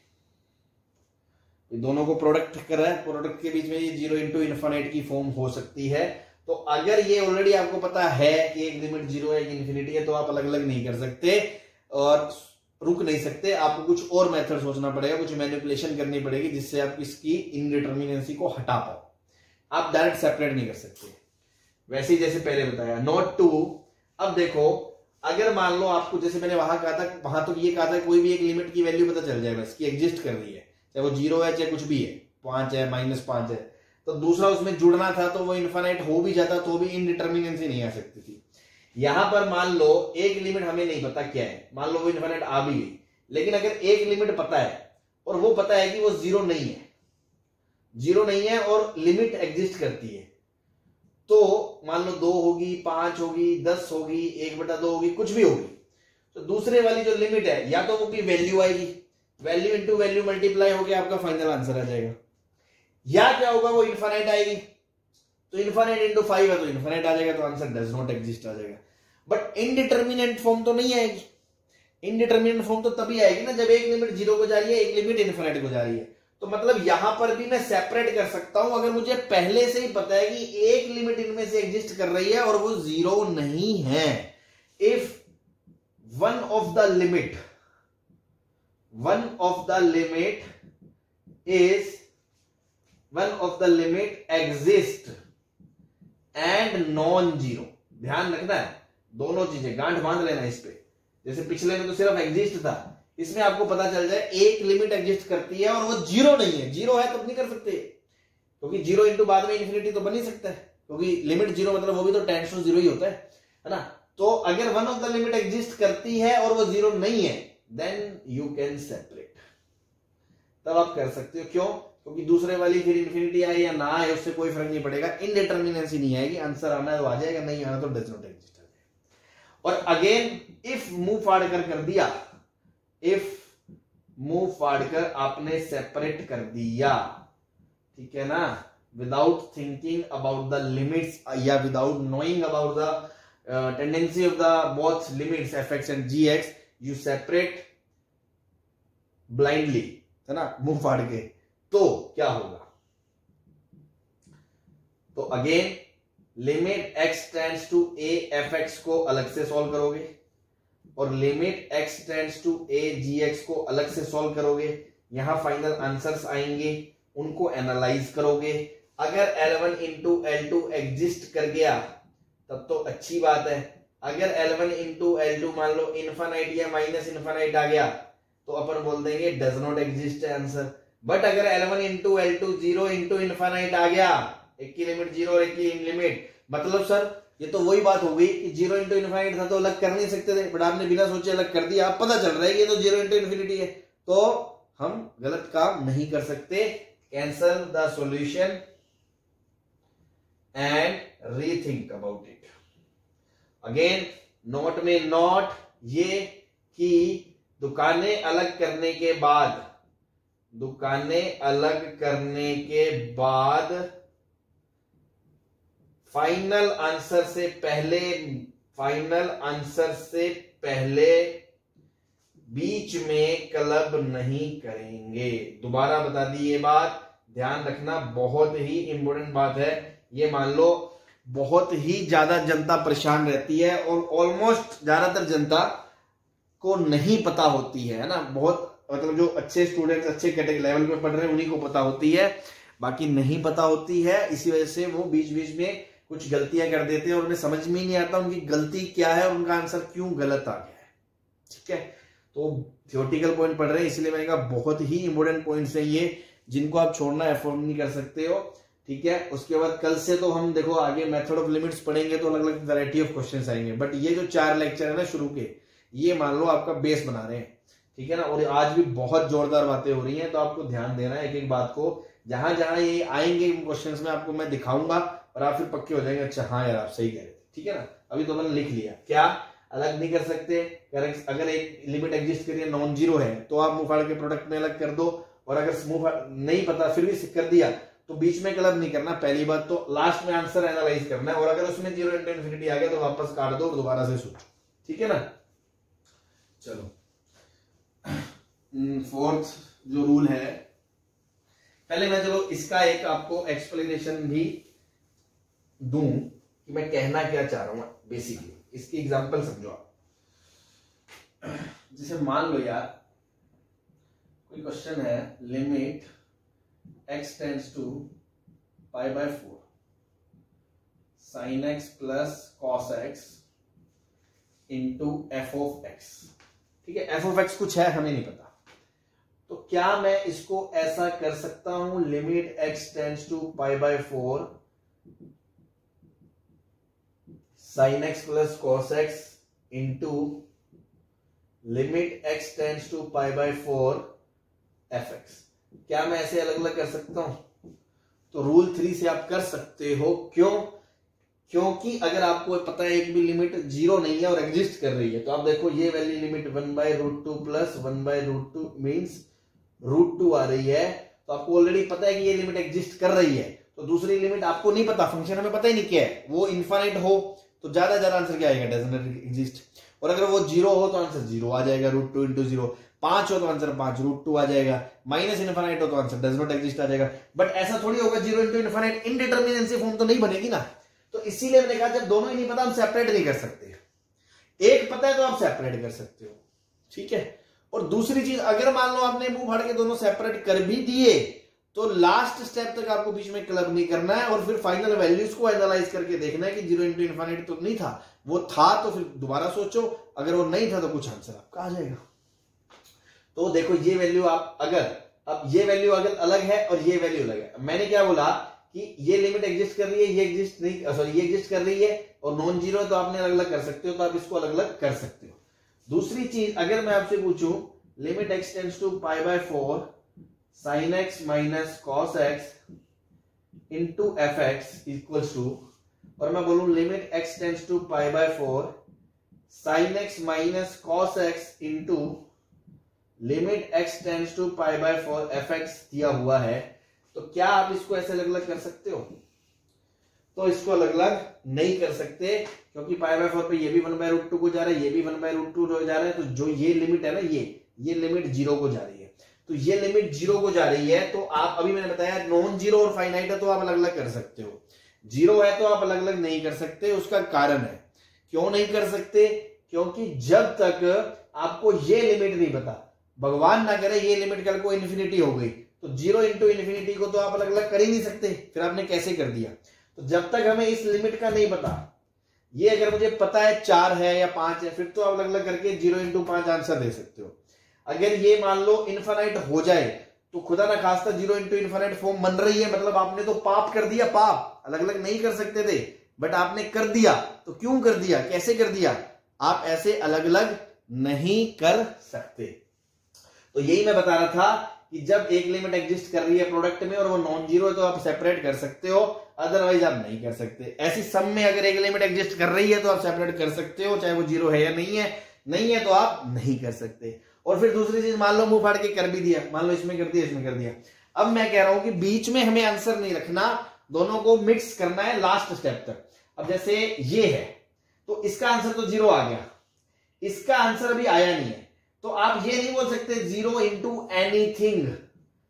दोनों को प्रोडक्ट कर रहा है, प्रोडक्ट के बीच में ये जीरो इंटू इन्फिनिट की फॉर्म हो सकती है। तो अगर ये ऑलरेडी आपको पता है कि एक लिमिट जीरो है, एक इन्फिनिटी है, तो आप अलग अलग नहीं कर सकते और रुक नहीं सकते, आपको कुछ और मेथड सोचना पड़ेगा, कुछ मैनिपुलेशन करनी पड़ेगी जिससे आप इसकी इनडिटर्मिनेंसी को हटा पाओ। आप डायरेक्ट सेपरेट नहीं कर सकते, वैसे ही जैसे पहले बताया नॉट टू। अब देखो, अगर मान लो आपको जैसे मैंने वहां कहा था, वहां तो ये कहा था कोई भी एक लिमिट की वैल्यू पता चल जाए बस कि एग्जिस्ट कर रही है, चाहे वो जीरो है चाहे कुछ भी है, पांच है माइनस पांच है। तो दूसरा उसमें जुड़ना था तो वो इन्फिनिट हो भी जाता तो भी इनडिटर्मिनेंसी नहीं आ सकती थी। यहां पर मान लो एक लिमिट हमें नहीं पता क्या है, मान लो वो इन्फिनिट आ भी गई, लेकिन अगर एक लिमिट पता है और वो पता है कि वो जीरो नहीं है, जीरो नहीं है और लिमिट एग्जिस्ट करती है, तो मान लो दो होगी, पांच होगी, दस होगी, एक बटा दो होगी, कुछ भी होगी, तो दूसरे वाली जो लिमिट है या तो वो की वैल्यू आएगी, वैल्यू इंटू वैल्यू मल्टीप्लाई होकर आपका फाइनल आंसर आ जाएगा, या क्या होगा वो इन्फिनिट आएगी, तो इन्फिनिट इंटू फाइव है तो इन्फिनिट आ जाएगा, तो आंसर डज नॉट एग्जिस्ट आ जाएगा। बट इनडिटर्मिनेंट फॉर्म तो नहीं आएगी। इनडिटर्मिनेंट फॉर्म तो तभी आएगी ना जब एक लिमिट जीरो को जा रही है, एक लिमिट इन्फिनिट को जा रही है। तो मतलब यहां पर भी मैं सेपरेट कर सकता हूं अगर मुझे पहले से ही पता है कि एक लिमिट इनमें से एग्जिस्ट कर रही है और वो जीरो नहीं है। If one of the limit one of the limit is one of the limit exist and non zero, ध्यान रखना है दोनों चीजें, गांठ बांध लेना इस पे। जैसे पिछले में तो सिर्फ एग्जिस्ट था, इसमें आपको पता चल जाए एक लिमिट एग्जिस्ट करती है और वो जीरो नहीं है। जीरो है तब नहीं कर सकते, क्योंकि जीरो इंटू बाद में इन्फिनिटी तो बन नहीं सकता है, क्योंकि लिमिट जीरो मतलब वो भी तो टेंड्स टू जीरो ही होता है, है ना। तो अगर one of the limit exist करती है और वो जीरो नहीं है, देन यू कैन सेपरेट, तब आप कर सकते हो। क्यों? क्योंकि दूसरे वाली फिर इन्फिनिटी आए या ना आए उससे कोई फर्क नहीं पड़ेगा, इनडिटर्मिनेंसी नहीं आएगी, आंसर आना है तो आ जाएगा, नहीं आना तो डज नॉट एग्जिस्ट आ जाएगा। और अगेन इफ मुंह फाड़ कर कर दिया, इफ मुंह फाड़कर आपने सेपरेट कर दिया, ठीक है ना, without thinking about the limits या without knowing about the tendency of the both limits f x and g x, you separate blindly, है ना, मुंह फाड़ के, तो क्या होगा? तो again limit x tends to a f x को अलग से सॉल्व करोगे और limit x tends to a g x को अलग से सॉल्व करोगे। यहां फाइनल आंसर्स आएंगे, उनको एनालाइज करोगे। अगर L one into L two exist कर गया तब तो अच्छी बात है। अगर L one into L two मान लो इन्फिनिट या माइनस इन्फिनिट आ गया तो अपन बोल देंगे डज नॉट एग्जिस्ट है आंसर। बट अगर L one into L two zero into infinite आ गया, एक की लिमिट जीरो और एक की लिमिट, मतलब सर ये तो वही बात हो गई कि जीरो इंटू इन्फिनिट था तो अलग कर नहीं सकते थे, बट आपने बिना सोचे अलग कर दिया। आप पता चल रहा है कि ये तो जीरो इंटू इन्फिनिटी है, तो हम गलत काम नहीं कर सकते। Cancel the solution and rethink about it. Again note में नोट ये कि दुकानें अलग करने के बाद दुकानें अलग करने के बाद फाइनल आंसर से पहले फाइनल आंसर से पहले बीच में क्लब नहीं करेंगे। दोबारा बता दी ये बात, ध्यान रखना, बहुत ही इंपॉर्टेंट बात है ये। मान लो बहुत ही ज्यादा जनता परेशान रहती है और ऑलमोस्ट ज्यादातर जनता को नहीं पता होती है ना, बहुत मतलब जो अच्छे स्टूडेंट्स अच्छे कैटेगरी लेवल पे पढ़ रहे हैं उन्हीं को पता होती है, बाकी नहीं पता होती है। इसी वजह से वो बीच बीच में कुछ गलतियां कर देते हैं और उन्हें समझ में ही नहीं आता उनकी गलती क्या है और उनका आंसर क्यों गलत आ गया है। ठीक है, तो थियोरटिकल पॉइंट पढ़ रहे हैं इसलिए मैंने कहा बहुत ही इंपॉर्टेंट पॉइंट्स है ये, जिनको आप छोड़ना एफोर्ड नहीं कर सकते हो। ठीक है, उसके बाद कल से तो हम देखो आगे मेथड ऑफ लिमिट्स पढ़ेंगे तो अलग अलग वैरायटी ऑफ क्वेश्चंस आएंगे, बट ये जो चार लेक्चर है ना शुरू के, ये मान लो आपका बेस बना रहे हैं। ठीक है ना, और आज भी बहुत जोरदार बातें हो रही हैं, तो आपको ध्यान देना है एक एक बात को। जहां जहां ये आएंगे क्वेश्चंस में आपको मैं दिखाऊंगा और आप फिर पक्के हो जाएंगे, अच्छा हाँ यार आप सही कह रहे थे। ठीक है ना, अभी तो मैंने लिख लिया, क्या अलग नहीं कर सकते। अगर एक लिमिट एग्जिस्ट करिए नॉन जीरो है तो आप मुंह फाड़ के प्रोडक्ट में अलग कर दो, और अगर मुंह नहीं पता फिर भी कर दिया तो बीच में क्लब नहीं करना, पहली बात तो लास्ट में आंसर एनालाइज करना है, और अगर उसमें जीरो इंटू इन्फिनिटी आ गया तो वापस काट दो और दोबारा से सोचो। ठीक है ना, चलो फोर्थ जो रूल है, पहले मैं चलो इसका एक आपको एक्सप्लेनेशन भी दूं कि मैं कहना क्या चाह रहा हूं बेसिकली, इसकी एग्जांपल समझो आप। जैसे मान लो यार कोई क्वेश्चन है, limit x tends to pi by four sine x plus cos x into f of x. ठीक है, एफ ऑफ एक्स कुछ है हमें नहीं पता, तो क्या मैं इसको ऐसा कर सकता हूं, limit x tends to pi by four sine x plus cos x into limit x tends to pi by four f x. क्या मैं ऐसे अलग अलग कर सकता हूं? तो रूल थ्री से आप कर सकते हो। क्यों? क्योंकि अगर आपको पता है एक भी लिमिट जीरो नहीं है और एग्जिस्ट कर रही है, तो आप देखो ये वाली limit one by root two plus one by root two means root two आ रही है, तो आपको ऑलरेडी पता है कि ये लिमिट एग्जिस्ट कर रही है। तो दूसरी लिमिट आपको नहीं पता, फंक्शन हमें पता ही नहीं क्या है, वो इनफाइनाइट हो तो ज्यादा ज्यादा आंसर क्या आएगा, डजंट एग्जिस्ट। और अगर वो जीरो हो तो आंसर जीरो आ जाएगा, रूट टू इंटू जीरो। पांच हो तो आंसर पांच रूट टू आ जाएगा, माइनस इनफाइनाइट हो तो आंसर डज नॉट एग्जिस्ट आ जाएगा। बट ऐसा थोड़ी होगा, zero into infinite indeterminacy form तो नहीं बनेगी ना। तो इसीलिए मैंने कहा जब दोनों ही नहीं पता हम सेपरेट नहीं कर सकते, एक पता है तो आप सेपरेट कर सकते हो। ठीक है, और दूसरी चीज अगर मान लो आपने मुंह फाड़ के दोनों सेपरेट कर भी दिए तो लास्ट स्टेप तक आपको बीच में क्लब नहीं करना है, और फिर फाइनल वैल्यूज को एनालाइज करके देखना है कि जीरो इंटू इनफाइनाइट तो नहीं था, वो था तो फिर दोबारा सोचो, अगर वो नहीं था तो कुछ आंसर आपका आ जाएगा। तो देखो ये वैल्यू आप अगर अब ये वैल्यू अगर अलग है और ये वैल्यू अलग है, मैंने क्या बोला कि ये लिमिट एग्जिस्ट कर रही है, ये एग्जिस्ट नहीं, सॉरी ये एग्जिस्ट कर रही है और नॉन जीरो है, तो आपने अलग अलग कर सकते हो, तो आप इसको अलग अलग कर सकते हो। दूसरी चीज अगर मैं आपसे पूछूं limit x tends to pi by four sine x minus cos x into f x equals to, और मैं बोलूं limit x tends to pi by four sine x minus cos x into limit x tends to pi by four f x दिया हुआ है, तो क्या आप इसको ऐसे अलग अलग कर सकते हो? तो इसको अलग अलग नहीं कर सकते, क्योंकि पाई बाय फोर पे ये भी वन बाय रूट टू को जा रहा है, ये भी वन बाय रूट टू जा रहा है, तो जो ये लिमिट है ना, ये ये लिमिट जीरो को जा रही है, तो ये लिमिट जीरो को जा रही है, तो आप अभी मैंने बताया नॉन जीरो और फाइनाइट है तो आप अलग अलग कर सकते हो, जीरो है तो आप अलग अलग नहीं कर सकते। उसका कारण है, क्यों नहीं कर सकते? क्योंकि जब तक आपको ये लिमिट नहीं पता, भगवान ना करे ये लिमिट कल को इन्फिनिटी हो गई, तो जीरो इंटू इन्फिनिटी को तो आप अलग अलग कर ही नहीं सकते, फिर आपने कैसे कर दिया? तो जब तक हमें इस लिमिट का नहीं पता, ये अगर मुझे पता है चार है या पांच है, फिर तो आप अलग अलग करके जीरो इंटू पांच आंसर दे सकते हो। अगर ये मान लो इन्फिनाइट हो जाए तो खुदा ना खास्ता जीरो इंटू इन्फिनाइट फॉर्म बन रही है, मतलब आपने तो पाप कर दिया, पाप अलग अलग नहीं कर सकते थे बट आपने कर दिया। तो क्यों कर दिया, कैसे कर दिया? आप ऐसे अलग अलग नहीं कर सकते। तो यही मैं बता रहा था कि जब एक लिमिट एग्जिस्ट कर रही है प्रोडक्ट में और वो नॉन जीरो है तो आप सेपरेट कर सकते हो, अदरवाइज आप नहीं कर सकते। ऐसी सम में अगर एक लिमिट एग्जिस्ट कर रही है तो आप सेपरेट कर सकते हो, चाहे वो जीरो है या नहीं है, नहीं है तो आप नहीं कर सकते। और फिर दूसरी चीज, मान लो मुंह फाड़ के कर भी दिया, मान लो इसमें कर दिया इसमें कर दिया, अब मैं कह रहा हूं कि बीच में हमें आंसर नहीं रखना, दोनों को मिक्स करना है लास्ट स्टेप तक। अब जैसे ये है तो इसका आंसर तो जीरो आ गया, इसका आंसर अभी आया नहीं है, तो आप ये नहीं बोल सकते जीरो इंटू एनीथिंग,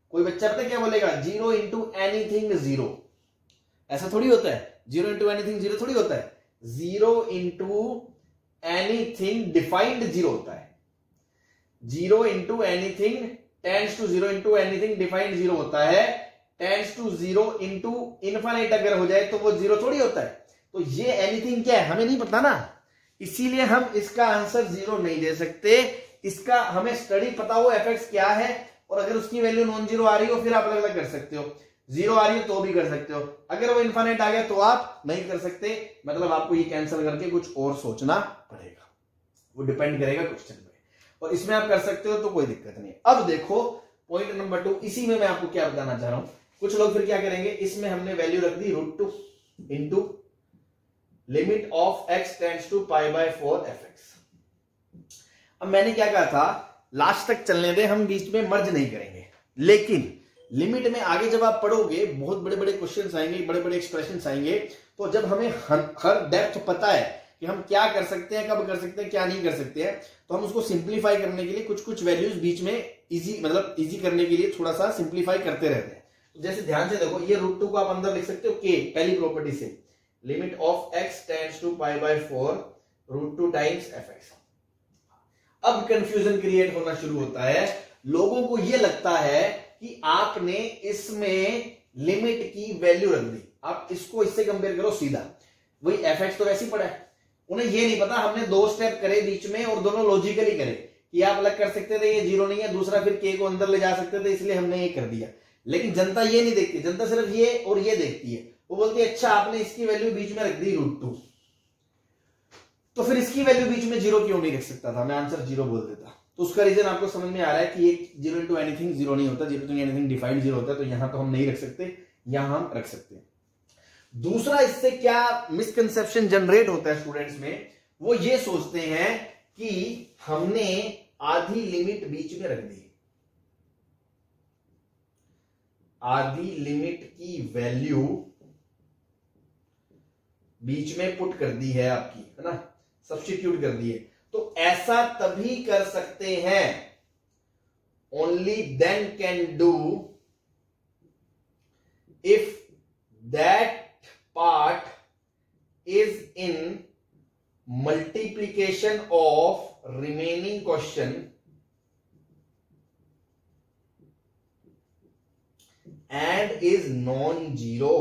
कोई बच्चा पता क्या बोलेगा, जीरो इंटू एनीथिंग जीरो, ऐसा थोड़ी होता है, जीरो इंटू एनीथिंग जीरो थोड़ी होता है, zero into anything defined zero होता है, zero into anything tends to zero into anything defined zero होता है, tends to zero into infinite अगर हो जाए तो वो जीरो थोड़ी होता है। तो ये एनीथिंग क्या है हमें नहीं पता ना, इसीलिए हम इसका आंसर जीरो नहीं दे सकते। इसका हमें स्टडी पता हो एफ एक्स क्या है, और अगर उसकी वैल्यू नॉन जीरो आ रही हो फिर आप अलग अलग कर सकते हो, जीरो आ रही हो तो भी कर सकते हो, अगर वो इनफाइनाइट आ गया तो आप नहीं कर सकते, मतलब आपको ये कैंसिल करके कुछ और सोचना पड़ेगा, वो डिपेंड करेगा क्वेश्चन पे, और इसमें आप कर सकते हो तो कोई दिक्कत नहीं। अब देखो पॉइंट नंबर टू, इसी में मैं आपको क्या बताना चाह रहा हूं, कुछ लोग फिर क्या करेंगे, इसमें हमने वैल्यू रख दी root two into limit of x tends to pi by four f x. अब मैंने क्या कहा था, लास्ट तक चलने दे, हम बीच में मर्ज नहीं करेंगे, लेकिन लिमिट में आगे जब आप पढ़ोगे बहुत बड़े बड़े क्वेश्चंस आएंगे, बड़े बड़े एक्सप्रेशंस आएंगे, तो जब हमें हर, हर डेप्थ पता है कि हम क्या कर सकते हैं, कब कर सकते हैं, क्या नहीं कर सकते हैं, तो हम उसको सिंप्लीफाई करने के लिए कुछ कुछ वैल्यूज बीच में इजी मतलब इजी करने के लिए थोड़ा सा सिंप्लीफाई करते रहते हैं। तो जैसे ध्यान से देखो, ये रूट टू को आप अंदर लिख सकते हो के, पहली प्रॉपर्टी से, limit of x tends to pi by four root two times f x. अब कंफ्यूजन क्रिएट होना शुरू होता है, लोगों को यह लगता है कि आपने इसमें लिमिट की वैल्यू रख दी, आप इसको इससे कंपेयर करो सीधा, वही एफ एक्स तो वैसे ही पड़ा है, उन्हें ये नहीं पता हमने दो स्टेप करे बीच में और दोनों लॉजिकली करे, कि आप अलग कर सकते थे, ये जीरो नहीं है, दूसरा फिर के को अंदर ले जा सकते थे, इसलिए हमने ये कर दिया। लेकिन जनता ये नहीं देखती, जनता सिर्फ ये और ये देखती है, वो बोलती है अच्छा आपने इसकी वैल्यू बीच में रख दी रूट टू, तो फिर इसकी वैल्यू बीच में जीरो क्यों नहीं रख सकता था, मैं आंसर जीरो बोल देता। तो उसका रीजन आपको समझ में आ रहा है कि ये जीरो इंटू एनीथिंग जीरो नहीं होता, zero into anything defined zero होता है, तो यहां तो हम नहीं रख सकते, यहां हम रख सकते हैं। दूसरा इससे क्या मिसकंसेप्शन जनरेट होता है स्टूडेंट्स में, वो ये सोचते हैं कि हमने आधी लिमिट बीच में रख दी, आधी लिमिट की वैल्यू बीच में पुट कर दी है आपकी, है ना, सब्स्टिट्यूट कर दी है, तो ऐसा तभी कर सकते हैं, only then can do if that part is in multiplication of remaining question and is non zero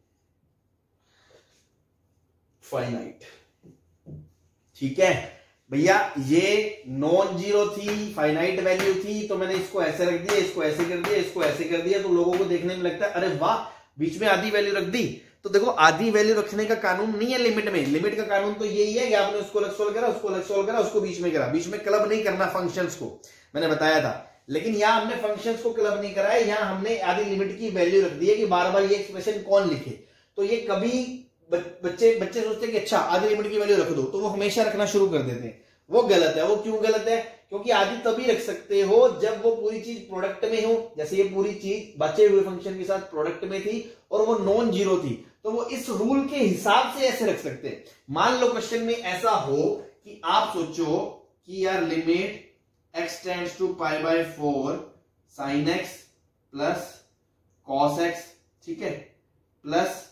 finite. ठीक है भैया, ये नॉन जीरो थी, फाइनाइट वैल्यू थी, तो मैंने इसको ऐसे रख दिया, इसको ऐसे कर दिया, इसको ऐसे कर दिया, तो लोगों को देखने में लगता है अरे वाह बीच में आधी वैल्यू रख दी। तो देखो आधी वैल्यू रखने का कानून नहीं है लिमिट में, लिमिट का कानून तो यही है कि आपने उसको अलग सोल्व करा, उसको अलग सोल्व करा, उसको बीच में करा, बीच में क्लब नहीं करना फंक्शंस को, मैंने बताया था। लेकिन यहां हमने फंक्शंस को क्लब नहीं करा है, यहां हमने आधी लिमिट की वैल्यू रख दी है कि बार बार ये एक्सप्रेशन कौन लिखे, तो ये कभी बच्चे बच्चे सोचते हैं कि अच्छा आधी लिमिट की वैल्यू रख दो, तो वो हमेशा रखना शुरू कर देते हैं, वो गलत है। वो क्यों गलत है, क्योंकि आधी तभी रख सकते हो जब वो पूरी चीज प्रोडक्ट में हो, जैसे ये पूरी चीज बचे हुए फंक्शन के साथ प्रोडक्ट में थी और वो नॉन जीरो थी, तो वो इस रूल के हिसाब से ऐसे रख सकते हैं। मान लो क्वेश्चन में ऐसा हो कि आप सोचो कि यार limit x tends to pi by four sine x plus cos x, ठीक है, plus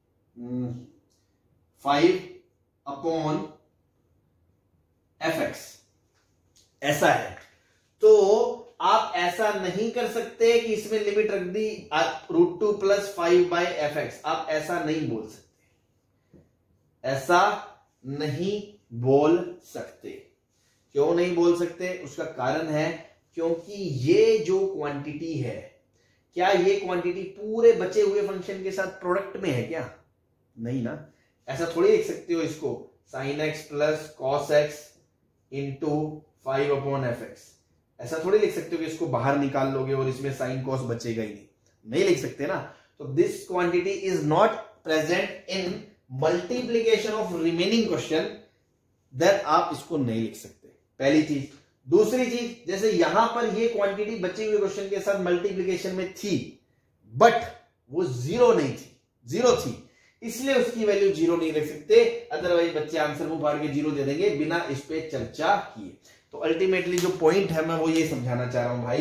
five upon f x, ऐसा है, तो आप ऐसा नहीं कर सकते कि इसमें लिमिट रख दी root two plus five by f x, आप ऐसा नहीं बोल सकते, ऐसा नहीं बोल सकते। क्यों नहीं बोल सकते, उसका कारण है क्योंकि ये जो क्वांटिटी है, क्या ये क्वांटिटी पूरे बचे हुए फंक्शन के साथ प्रोडक्ट में है क्या, नहीं ना, ऐसा थोड़ी लिख सकते हो इसको sine x plus cos x into five upon f x, ऐसा थोड़ी लिख सकते हो कि इसको बाहर निकाल लोगे और इसमें साइन कॉस बचेगा ही नहीं, नहीं लिख सकते ना। तो this quantity is not present in multiplication of remaining question, that आप इसको नहीं लिख सकते, पहली चीज। दूसरी चीज, जैसे यहां पर ये क्वांटिटी बचे हुए क्वेश्चन के साथ मल्टीप्लीकेशन में थी, बट वो जीरो नहीं थी, जीरो थी, इसलिए उसकी वैल्यू जीरो नहीं रख सकते, अदरवाइज बच्चे आंसर मुंह फाड़ के जीरो दे देंगे बिना इस पे चर्चा किए। तो अल्टीमेटली जो पॉइंट है मैं वो ये समझाना चाह रहा हूं भाई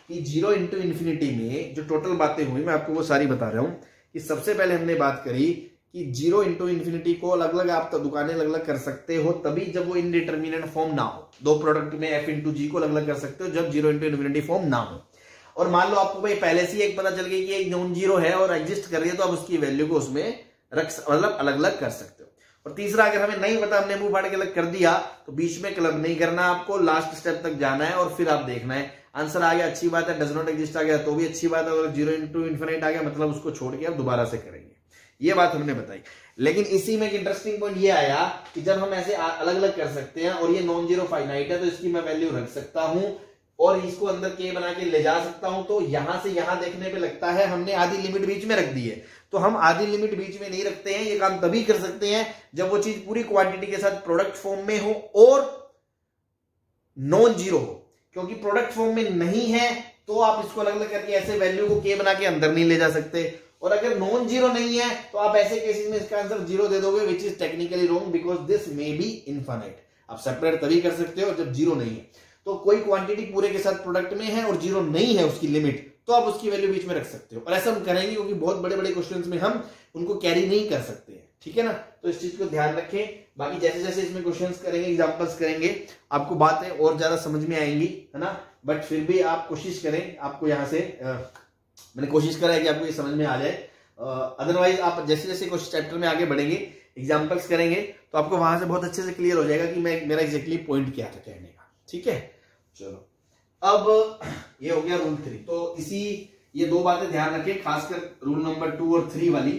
कि जीरो इंटू इन्फिनिटी में जो टोटल बातें हुई मैं आपको वो सारी बता रहा हूं कि सबसे पहले हमने बात करी कि जीरो इंटू इन्फिनिटी को अलग अलग आप तो दुकानें अलग अलग कर सकते हो तभी जब वो इनडिटर्मिनेट फॉर्म ना हो। दो प्रोडक्ट में एफ इंटू जी को अलग अलग कर सकते हो जब जीरो इंटू इन्फिनिटी फॉर्म ना हो। और मान लो आपको भाई पहले से ही एक पता चल गई कि एक नॉन जीरो है और एग्जिस्ट कर रही है तो आप उसकी वैल्यू को उसमें रख मतलब अलग अलग कर सकते हो। और तीसरा, अगर हमें नहीं पता हमने मुंह फाड़ के अलग कर दिया तो बीच में क्लब नहीं करना, आपको लास्ट स्टेप तक जाना है और फिर आप देखना है आंसर आ गया अच्छी बात है, डज नॉट एग्जिस्ट आ गया तो भी अच्छी बात है, और जीरो इंटू इन्फिनिट आ गया मतलब उसको छोड़ के आप दोबारा से करेंगे। ये बात हमने बताई। लेकिन इसी में एक इंटरेस्टिंग पॉइंट ये आया कि जब हम ऐसे अलग अलग कर सकते हैं और ये नॉन जीरो फाइनाइट है तो इसकी मैं वैल्यू रख सकता हूं और इसको अंदर के बना के ले जा सकता हूं, तो यहां से यहां देखने पे लगता है हमने आधी लिमिट बीच में रख दी है। तो हम आधी लिमिट बीच में नहीं रखते हैं, ये काम तभी कर सकते हैं जब वो चीज पूरी क्वांटिटी के साथ प्रोडक्ट फॉर्म में हो और नॉन जीरो हो। क्योंकि प्रोडक्ट फॉर्म में नहीं है तो आप इसको अलग अलग करके ऐसे वैल्यू को के बना के अंदर नहीं ले जा सकते, और अगर नॉन जीरो नहीं है तो आप ऐसे केसेस में इसका आंसर जीरो दे दोगे, which is technically wrong because this may be infinite. आप सेपरेट तभी कर सकते हो जब जीरो नहीं है। तो कोई क्वांटिटी पूरे के साथ प्रोडक्ट में है और जीरो नहीं है उसकी लिमिट, तो आप उसकी वैल्यू बीच में रख सकते हो। और ऐसा हम करेंगे क्योंकि बहुत बड़े बड़े क्वेश्चंस में हम उनको कैरी नहीं कर सकते हैं, ठीक है ना। तो इस चीज को ध्यान रखें। बाकी जैसे जैसे इसमें क्वेश्चंस करेंगे, एग्जांपल्स करेंगे, आपको बातें और ज्यादा समझ में आएंगी, है ना। बट फिर भी आप कोशिश करें, आपको यहाँ से आ, मैंने कोशिश करा है कि आपको ये समझ में आ जाए। अदरवाइज आप जैसे जैसे कुछ चैप्टर में आगे बढ़ेंगे, एग्जांपल्स करेंगे, तो आपको वहां से बहुत अच्छे से क्लियर हो जाएगा कि मैं मेरा एग्जैक्टली पॉइंट क्या था कहने का, ठीक है। चलो अब ये हो गया रूल थ्री। तो इसी ये दो बातें ध्यान रखें, खासकर रूल नंबर टू और थ्री वाली।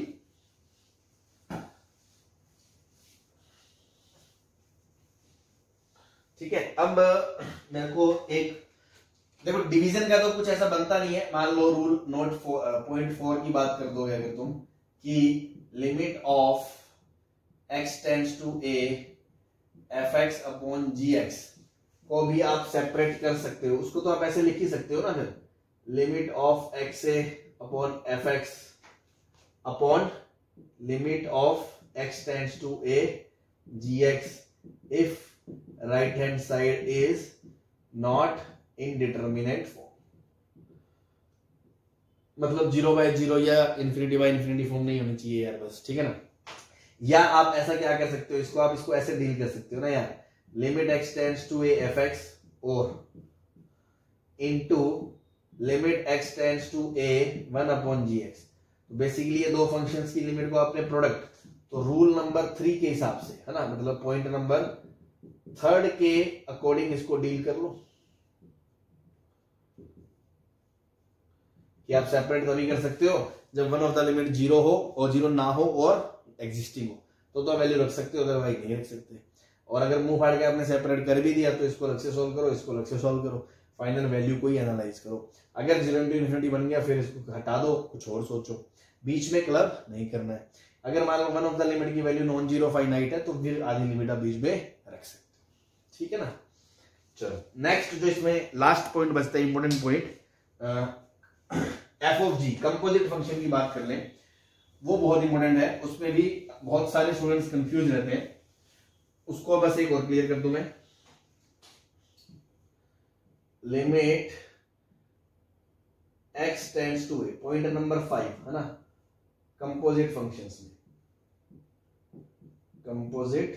ठीक है। अब मेरे को एक देखो, डिवीजन का तो कुछ ऐसा बनता नहीं है। मान लो रूल नोट पॉइंट फोर की बात कर दोगे अगर तुम कि limit of x tends to a f x upon g x को भी आप सेपरेट कर सकते हो। उसको तो आप ऐसे लिख ही सकते हो ना, फिर limit of x a upon f x upon limit of x tends to a g x if right hand side is not indeterminate form. मतलब जीरो बाय जीरो या इंफिनिटी बाय इंफिनिटी फॉर्म नहीं होनी चाहिए यार, बस, ठीक है ना। या आप ऐसा क्या कर सकते हो, इसको आप इसको ऐसे डील कर सकते हो ना यार, limit x tends to a f x और into limit x tends to a one upon g x. तो बेसिकली ये दो फंक्शंस की लिमिट को आपने प्रोडक्ट, तो रूल नंबर थ्री के हिसाब से, है ना, मतलब पॉइंट नंबर थर्ड के अकॉर्डिंग इसको डील कर लो कि आप सेपरेट तभी कर सकते हो जब one of the limit zero हो और जीरो ना हो और एग्जिस्टिंग हो, तो तो वैल्यू रख सकते हो, अदरवाइज नहीं रख सकते। और अगर मुंह फाड़ के आपने सेपरेट कर भी दिया तो इसको अलग से सॉल्व करो, इसको अलग से सॉल्व करो, फाइनल वैल्यू को ही एनालाइज करो। अगर जीरो इंटू इन्फिनिटी बन गया फिर इसको हटा दो, कुछ और सोचो, बीच में क्लब नहीं करना है। अगर मान लो वन ऑफ द लिमिट की वैल्यू नॉन जीरो फाइनाइट है तो फिर आधी लिमिट आप बीच में रख सकते हो, ठीक है ना। चलो नेक्स्ट जो इसमें लास्ट पॉइंट बचता है, important point, f of g composite function की बात कर लें, वो बहुत इंपॉर्टेंट है। उसमें भी बहुत सारे स्टूडेंट्स कंफ्यूज रहते हैं, उसको बस एक और क्लियर कर दूं मैं। Limit x tends to a, point number five, है ना, कंपोजिट फंक्शंस में, कंपोजिट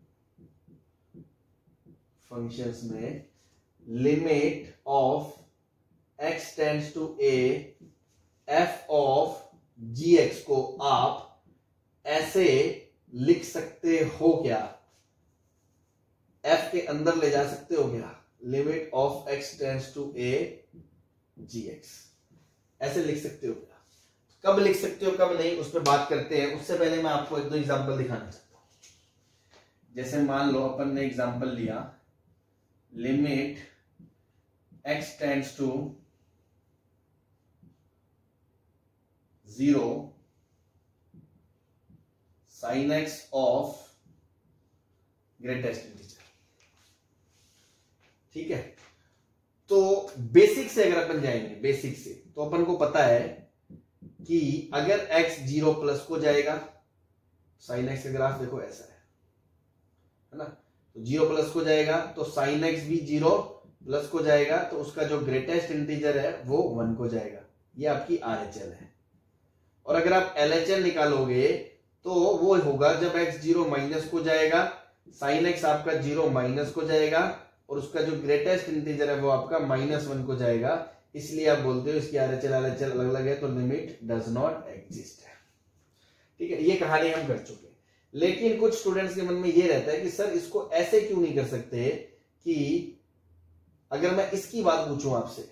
फंक्शंस में limit of x tends to a f of g x को आप ऐसे लिख सकते हो क्या, एफ के अंदर ले जा सकते हो क्या, limit of x tends to a g x, ऐसे लिख सकते हो क्या। कब लिख सकते हो कब नहीं, उस पर बात करते हैं। उससे पहले मैं आपको एक दो एग्जांपल दिखाना चाहता हूं। जैसे मान लो अपन ने एग्जांपल लिया, limit x tends to zero sine x of greatest integer, ठीक है। तो बेसिक से अगर अपन जाएंगे, बेसिक से, तो अपन को पता है कि अगर x जीरो प्लस को जाएगा, साइन एक्स का ग्राफ देखो ऐसा है, है ना, तो जीरो प्लस को जाएगा तो साइन एक्स भी जीरो प्लस को जाएगा तो उसका जो ग्रेटेस्ट इंटीजर है वो वन को जाएगा। ये आपकी आरएचएल है। और अगर आप एलएचएल निकालोगे तो वो होगा जब एक्स जीरो माइनस को जाएगा, साइन एक्स आपका जीरो माइनस को जाएगा और उसका जो ग्रेटेस्ट इंटीजर है वो आपका माइनस वन को जाएगा। इसलिए आप बोलते हो इसकी आरएचएल एलएचएल अलग अलग है तो लिमिट डज नॉट एग्जिस्ट है। ठीक है, ये कहानी हम कर चुके। लेकिन कुछ स्टूडेंट्स के मन में ये रहता है कि सर इसको ऐसे क्यों नहीं कर सकते कि अगर मैं इसकी बात पूछूं आपसे,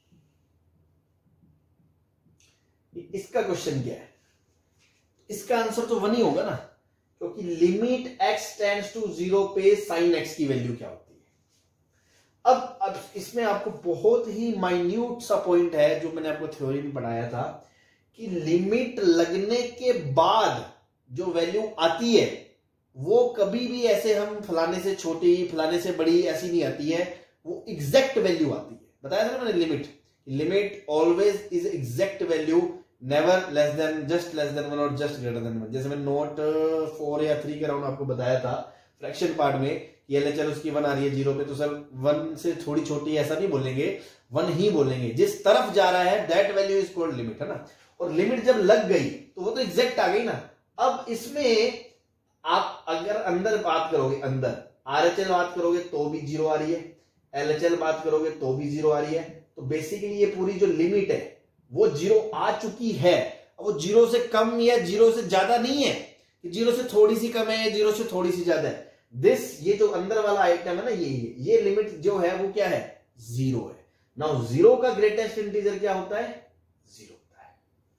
इसका क्वेश्चन क्या है, इसका आंसर तो वन ही होगा ना, क्योंकि limit x tends to zero पे साइन एक्स की वैल्यू क्या होती है। अब अब इसमें आपको बहुत ही माइन्यूट सा पॉइंट है जो मैंने आपको थ्योरी में पढ़ाया था कि लिमिट लगने के बाद जो वैल्यू आती है वो कभी भी ऐसे हम फलाने से छोटी फलाने से बड़ी ऐसी नहीं आती है, वो एग्जैक्ट वैल्यू आती है। बताया था ना मैंने, limit limit always is exact value, never less than, just less than one और जस्ट ग्रेटर देन वन। जैसे मैंने नोट फोर या थ्री के राउंड आपको बताया था फ्रैक्शन पार्ट में, ये एलएचएल उसकी वन आ रही है जीरो पे, तो सर वन से थोड़ी छोटी ऐसा नहीं बोलेंगे, वन ही बोलेंगे। जिस तरफ जा रहा है that value is called limit, है ना। और लिमिट जब लग गई तो वो तो एग्जैक्ट आ गई ना। अब इसमें आप अगर अंदर बात करोगे, अंदर आरएचएल बात करोगे तो भी जीरो आ रही है, एलएचएल बात करोगे तो भी जीरो आ रही है। तो बेसिकली ये पूरी जो लिमिट है वो जीरो आ चुकी है। वो जीरो से कम या जीरो से ज्यादा नहीं है कि जीरो से थोड़ी सी कम है या जीरो से थोड़ी सी ज्यादा है। दिस ये जो अंदर वाला आइटम है ना, ये ये लिमिट जो है वो क्या है, जीरो है। नाउ जीरो का ग्रेटेस्ट इंटीजर क्या होता है, जीरो होता है।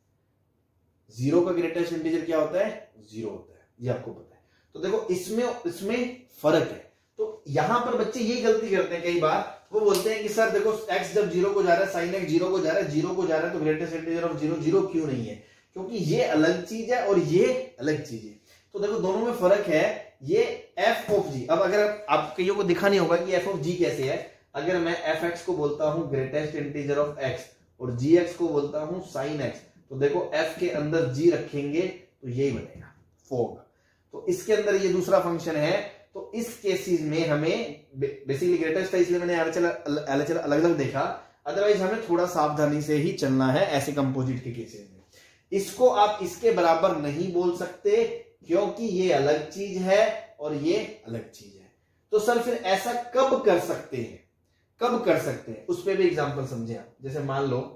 जीरो का ग्रेटेस्ट इंटीजर क्या होता है, जीरो होता है, ये आपको पता है। तो देखो इसमें इसमें फर्क है। तो यहां पर बच्चे ये गलती करते हैं कई बार, वो बोलते हैं कि सर देखो x जब जीरो को जा रहा है, साइन एक्स जीरो को जा रहा है, जीरो को जा रहा है तो greatest integer of zero zero क्यों नहीं है, क्योंकि ये अलग चीज है और ये अलग चीज है। तो देखो दोनों में फर्क है। ये f ऑफ g, अब अगर आप कईयों को दिखा नहीं होगा कि f ऑफ g कैसे है। अगर मैं fx को बोलता हूं ग्रेटेस्ट इंटीजर ऑफ x और gx को बोलता हूं साइन x, तो देखो f के अंदर g रखेंगे तो यही बनेगा फोग। तो इसके अंदर ये दूसरा फंक्शन है। तो इस केसेस में हमें बेसिकली ग्रेटेस्ट था इसलिए मैंने एलएचएल एलएचएल अलग अलग देखा, अदरवाइज हमें थोड़ा सावधानी से ही चलना है ऐसे कंपोजिट के केसेस में। इसको आप इसके बराबर नहीं बोल सकते क्योंकि ये अलग चीज है और ये अलग चीज है। तो सर फिर ऐसा कब कर सकते हैं, कब कर सकते हैं, उस पर भी एग्जाम्पल समझे आप। जैसे मान लो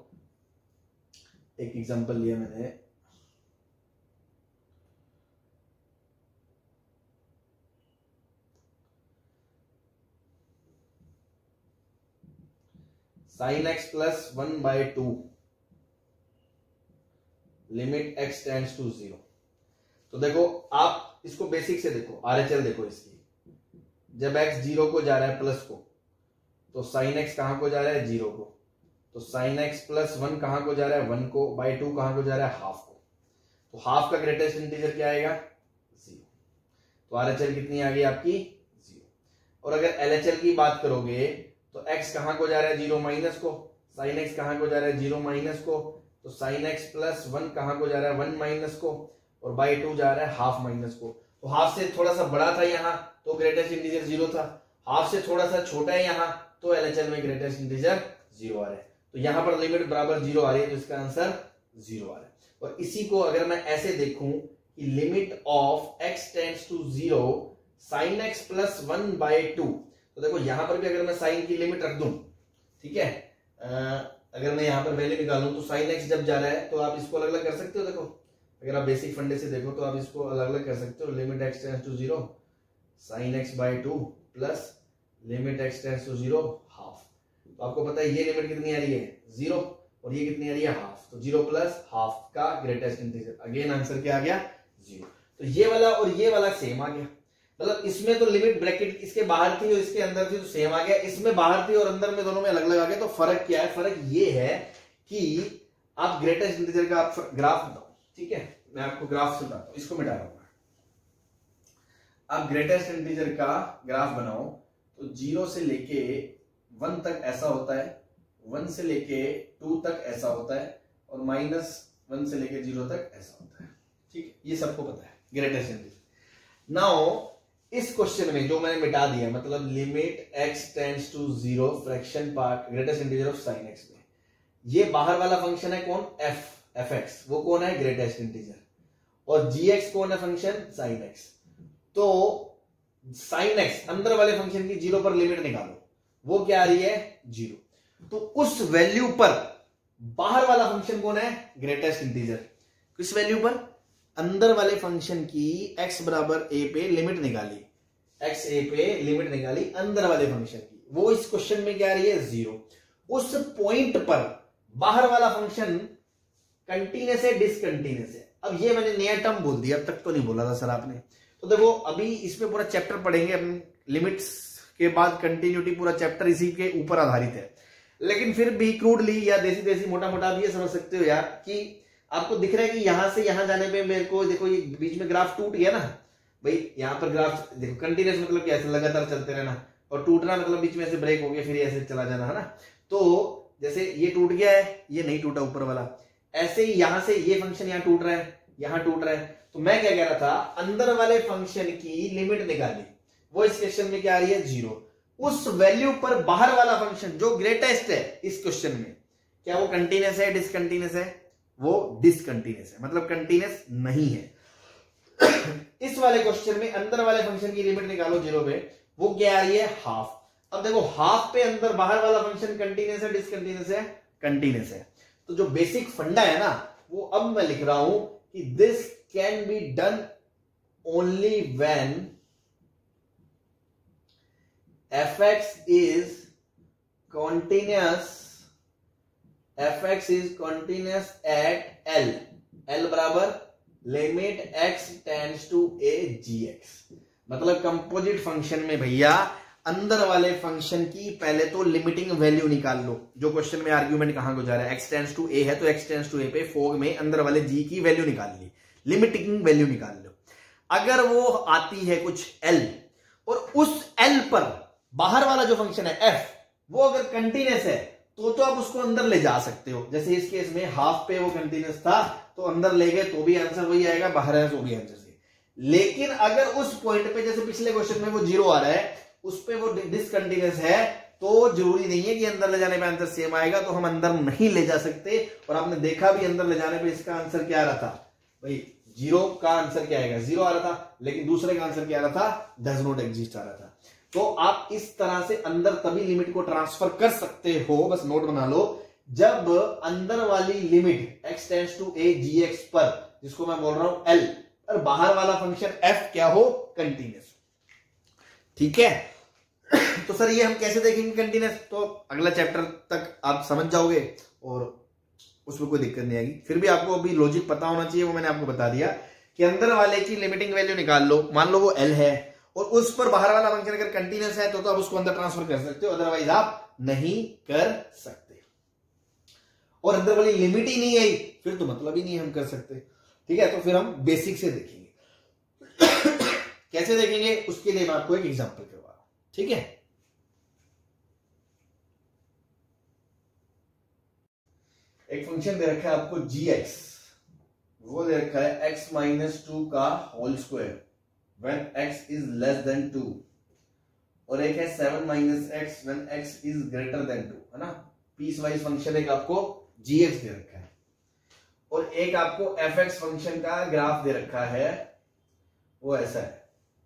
एक एग्जाम्पल लिया मैंने, sine x plus one by two limit x tends to zero. तो देखो आप इसको बेसिक से देखो, आरएचएल देखो इसकी, जब एक्स जीरो को जा रहा है प्लस को, तो साइन एक्स कहां को जा रहा है, जीरो को। तो साइन एक्स प्लस वन कहां को जा रहा है, वन को, बाय टू कहां को जा रहा है, हाफ को। तो हाफ का ग्रेटेस्ट इंटीजर क्या आएगा, जीरो। तो आरएचएल कितनी आ गई आपकी, जीरो। और अगर एलएचएल की बात करोगे तो x कहां को जा रहा है, जीरो माइनस को, साइन x कहां को जा रहा है, जीरो माइनस को। तो साइन x प्लस वन कहां को जा रहा है, वन माइनस को, और बाई टू जा रहा है हाफ माइनस को। तो हाफ से थोड़ा सा बड़ा था यहां तो ग्रेटेस्ट इंटीजर जीरो था, हाफ से थोड़ा सा छोटा है यहां तो एलएचएल में ग्रेटेस्ट इंटीजर जीरो आ रहा है। तो यहां पर लिमिट बराबर जीरो आ रही है, तो इसका आंसर जीरो आ रहा है। और इसी को अगर मैं ऐसे देखूं कि limit of x tends to zero sine x plus one by two, तो देखो यहां पर भी अगर मैं साइन की लिमिट रख दूं, ठीक है, आ, अगर मैं यहां पर वैल्यू निकालूं तो साइन एक्स जब जा रहा है तो आप इसको अलग अलग कर सकते हो। देखो अगर आप बेसिक फंडे से देखो तो आप इसको अलग अलग कर सकते हो। Limit x tends to zero sine x by two plus limit x tends to zero half. तो आपको पता है ये लिमिट कितनी आ रही है, जीरो, और ये कितनी आ रही है, हाफ। तो जीरो प्लस हाफ का ग्रेटेस्ट इंटीजर, अगेन आंसर क्या आ गया, जीरो। तो ये वाला और ये वाला सेम आ गया। मतलब इसमें तो लिमिट ब्रैकेट इसके बाहर थी और इसके अंदर थी तो सेम आ गया, इसमें बाहर थी और अंदर में दोनों में अलग अलग आ गया। तो फर्क क्या है, फर्क ये है कि आप ग्रेटेस्ट इंटीजर का आप ग्राफ बताओ, ठीक है, मैं आपको ग्राफ से बताता हूं, इसको मिटा रहा हूं। आप ग्रेटेस्ट इंटीजर का ग्राफ बनाओ तो जीरो से लेके वन तक ऐसा होता है, वन से लेके टू तक ऐसा होता है, और माइनस वन से लेके जीरो तक ऐसा होता है, ठीक है, ये सबको पता है ग्रेटेस्ट इंटीजर। नाउ इस क्वेश्चन में जो मैंने मिटा दिया, मतलब limit x tends to zero fraction part greatest integer of sine x में, ये बाहर वाला फंक्शन है कौन, f fx, वो कौन है ग्रेटेस्ट इंटीजर, और gx कौन है फंक्शन साइन x। तो साइन x अंदर वाले फंक्शन की जीरो पर लिमिट निकालो, वो क्या आ रही है जीरो। तो उस वैल्यू पर बाहर वाला फंक्शन कौन है ग्रेटेस्ट इंटीजर। किस वैल्यू पर, अंदर वाले फंक्शन की x बराबर a पे लिमिट निकाली, x a पे लिमिट निकाली अंदर वाले फंक्शन की, वो इस क्वेश्चन में क्या आ रही है जीरो। उस पॉइंट पर बाहर वाला फंक्शन कंटीन्यूअस है डिसकंटीन्यूअस है। अब ये मैंने नया टर्म बोल दिया, अब तक तो नहीं बोला था सर आपने। तो देखो अभी इसमें पूरा चैप्टर पढ़ेंगे, लिमिट्स के बाद कंटिन्यूटी, पूरा चैप्टर इसी के ऊपर आधारित है। लेकिन फिर भी क्रूडली या देसी देसी मोटा मोटा आप ये समझ सकते हो यार कि आपको दिख रहा है कि यहां से यहां जाने पे मेरे को देखो ये बीच में ग्राफ टूट गया ना भाई, यहां पर ग्राफ देखो कंटिन्यूस मतलब क्या, ऐसे लगातार चलते रहना, और टूटना मतलब बीच में ऐसे ब्रेक हो गया फिर ऐसे चला जाना, है ना। तो जैसे ये टूट गया है, ये नहीं टूटा ऊपर वाला, ऐसे ही यहां से ये फंक्शन यहां टूट रहा है, यहां टूट रहा है। तो मैं क्या कह रहा था, अंदर वाले फंक्शन की लिमिट निकाली, वो इस क्वेश्चन में क्या आ रही है जीरो। उस वैल्यू पर बाहर वाला फंक्शन जो ग्रेटेस्ट है इस क्वेश्चन में, क्या वो कंटिन्यूस है डिसकंटिन्यूस है, वो डिसकंटिन्यूस है, मतलब कंटिन्यूस नहीं है। इस वाले क्वेश्चन में अंदर वाले फंक्शन की लिमिट निकालो जीरो पे, वो क्या आ रही है हाफ। अब देखो हाफ पे अंदर बाहर वाला फंक्शन कंटिन्यूस है डिसकंटिन्यूस है, कंटिन्यूस है। तो जो बेसिक फंडा है ना, वो अब मैं लिख रहा हूं कि this can be done only when fx is continuous, fx is continuous at L, L बराबर limit x tends to a gx। मतलब कंपोजिट फंक्शन में भैया अंदर वाले फंक्शन की पहले तो लिमिटिंग वैल्यू निकाल लो। जो क्वेश्चन में आर्ग्यूमेंट कहां को जा रहा है, x टेंड्स टू a है तो x टेंड्स टू a पे फोग में अंदर वाले g की वैल्यू निकाल ली, लिमिटिंग वैल्यू निकाल लो। अगर वो आती है कुछ L, और उस L पर बाहर वाला जो फंक्शन है f, वो अगर कंटिन्यूस है तो तो आप उसको अंदर ले जा सकते हो। जैसे इस केस में हाफ पे वो कंटिन्यूस था तो अंदर ले गए तो भी आंसर वही आएगा, बाहर है तो भी आंसर से। लेकिन अगर उस पॉइंट पे जैसे पिछले क्वेश्चन में वो जीरो आ रहा है, उस पे वो डिसकंटिन्यूस है, तो जरूरी नहीं है कि अंदर ले जाने पे आंसर सेम आएगा, तो हम अंदर नहीं ले जा सकते। और आपने देखा भी अंदर ले जाने पे इसका आंसर क्या आ रहा था भाई, जीरो का आंसर क्या आएगा, जीरो आ रहा था। लेकिन दूसरे का आंसर क्या आ रहा था, डज नॉट एग्जिस्ट आ रहा था। तो आप इस तरह से अंदर तभी लिमिट को ट्रांसफर कर सकते हो, बस नोट बना लो, जब अंदर वाली limit x tends to a gx पर, जिसको मैं बोल रहा हूं L पर, बाहर वाला फंक्शन f क्या हो, कंटिन्यूस। ठीक है। तो सर ये हम कैसे देखेंगे कंटिन्यूस, तो अगला चैप्टर तक आप समझ जाओगे और उसमें कोई दिक्कत नहीं आएगी। फिर भी आपको अभी लॉजिक पता होना चाहिए, वो मैंने आपको बता दिया कि अंदर वाले की लिमिटिंग वैल्यू निकाल लो, मान लो वो L है और उस पर बाहर वाला फंक्शन अगर कंटिन्यूस है तो, तो आप उसको अंदर ट्रांसफर कर सकते हो, अदरवाइज आप नहीं कर सकते। और अंदर वाली लिमिट ही नहीं आई फिर तो मतलब ही नहीं हम कर सकते। ठीक है, तो फिर हम बेसिक से देखेंगे। कैसे देखेंगे उसके लिए मैं आपको एक एग्जांपल करवा रहा हूं। ठीक है, एक फंक्शन दे रखा है आपको gx, वो दे रखा है x माइनस टू का whole square when x is less than two, और एक है seven minus x when x is greater than two, है ना। पीस वाइज फंक्शन एक आपको gx दे रखा है और एक आपको fx फंक्शन का ग्राफ दे रखा है, वो ऐसा है।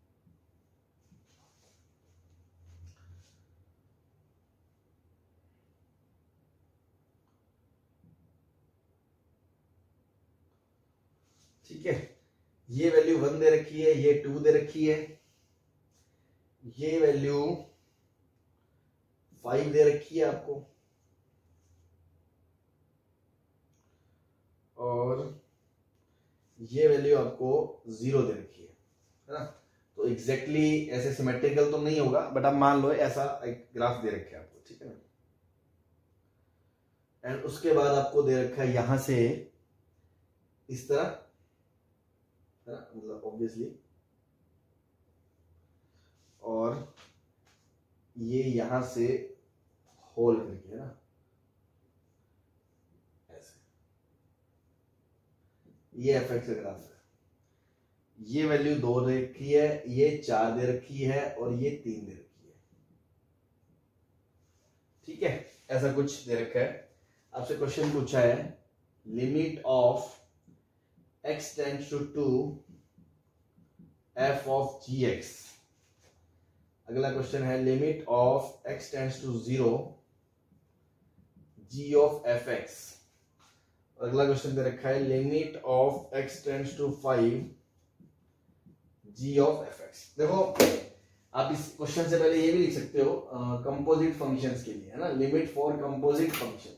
ठीक है, ये वैल्यू वन दे रखी है, ये टू दे रखी है, ये वैल्यू फाइव दे रखी है आपको, और ये वैल्यू आपको जीरो दे रखी है, है ना। तो एग्जैक्टली exactly ऐसे सिमेट्रिकल तो नहीं होगा, बट आप मान लो ऐसा एक ग्राफ दे रखे आपको, ठीक है ना। एंड उसके बाद आपको दे रखा है यहां से इस तरह, है ना, मतलब ऑब्वियसली, और ये यहां से होल करके, है ना, ऐसे। ये एफ एक्स का ग्राफ है। ये वैल्यू दो दे रखी है, ये चार दे रखी है और ये तीन दे रखी है। ठीक है, ऐसा कुछ दे रखा है। आपसे क्वेश्चन पूछा है limit of x tends to two f of gx। अगला क्वेश्चन है limit of x tends to zero g of fx। अगला क्वेश्चन दे रखा है limit of x tends to five g of fx। देखो आप इस क्वेश्चन से पहले ये भी लिख सकते हो कंपोजिट फंक्शंस के लिए, है ना, लिमिट फॉर कंपोजिट फंक्शंस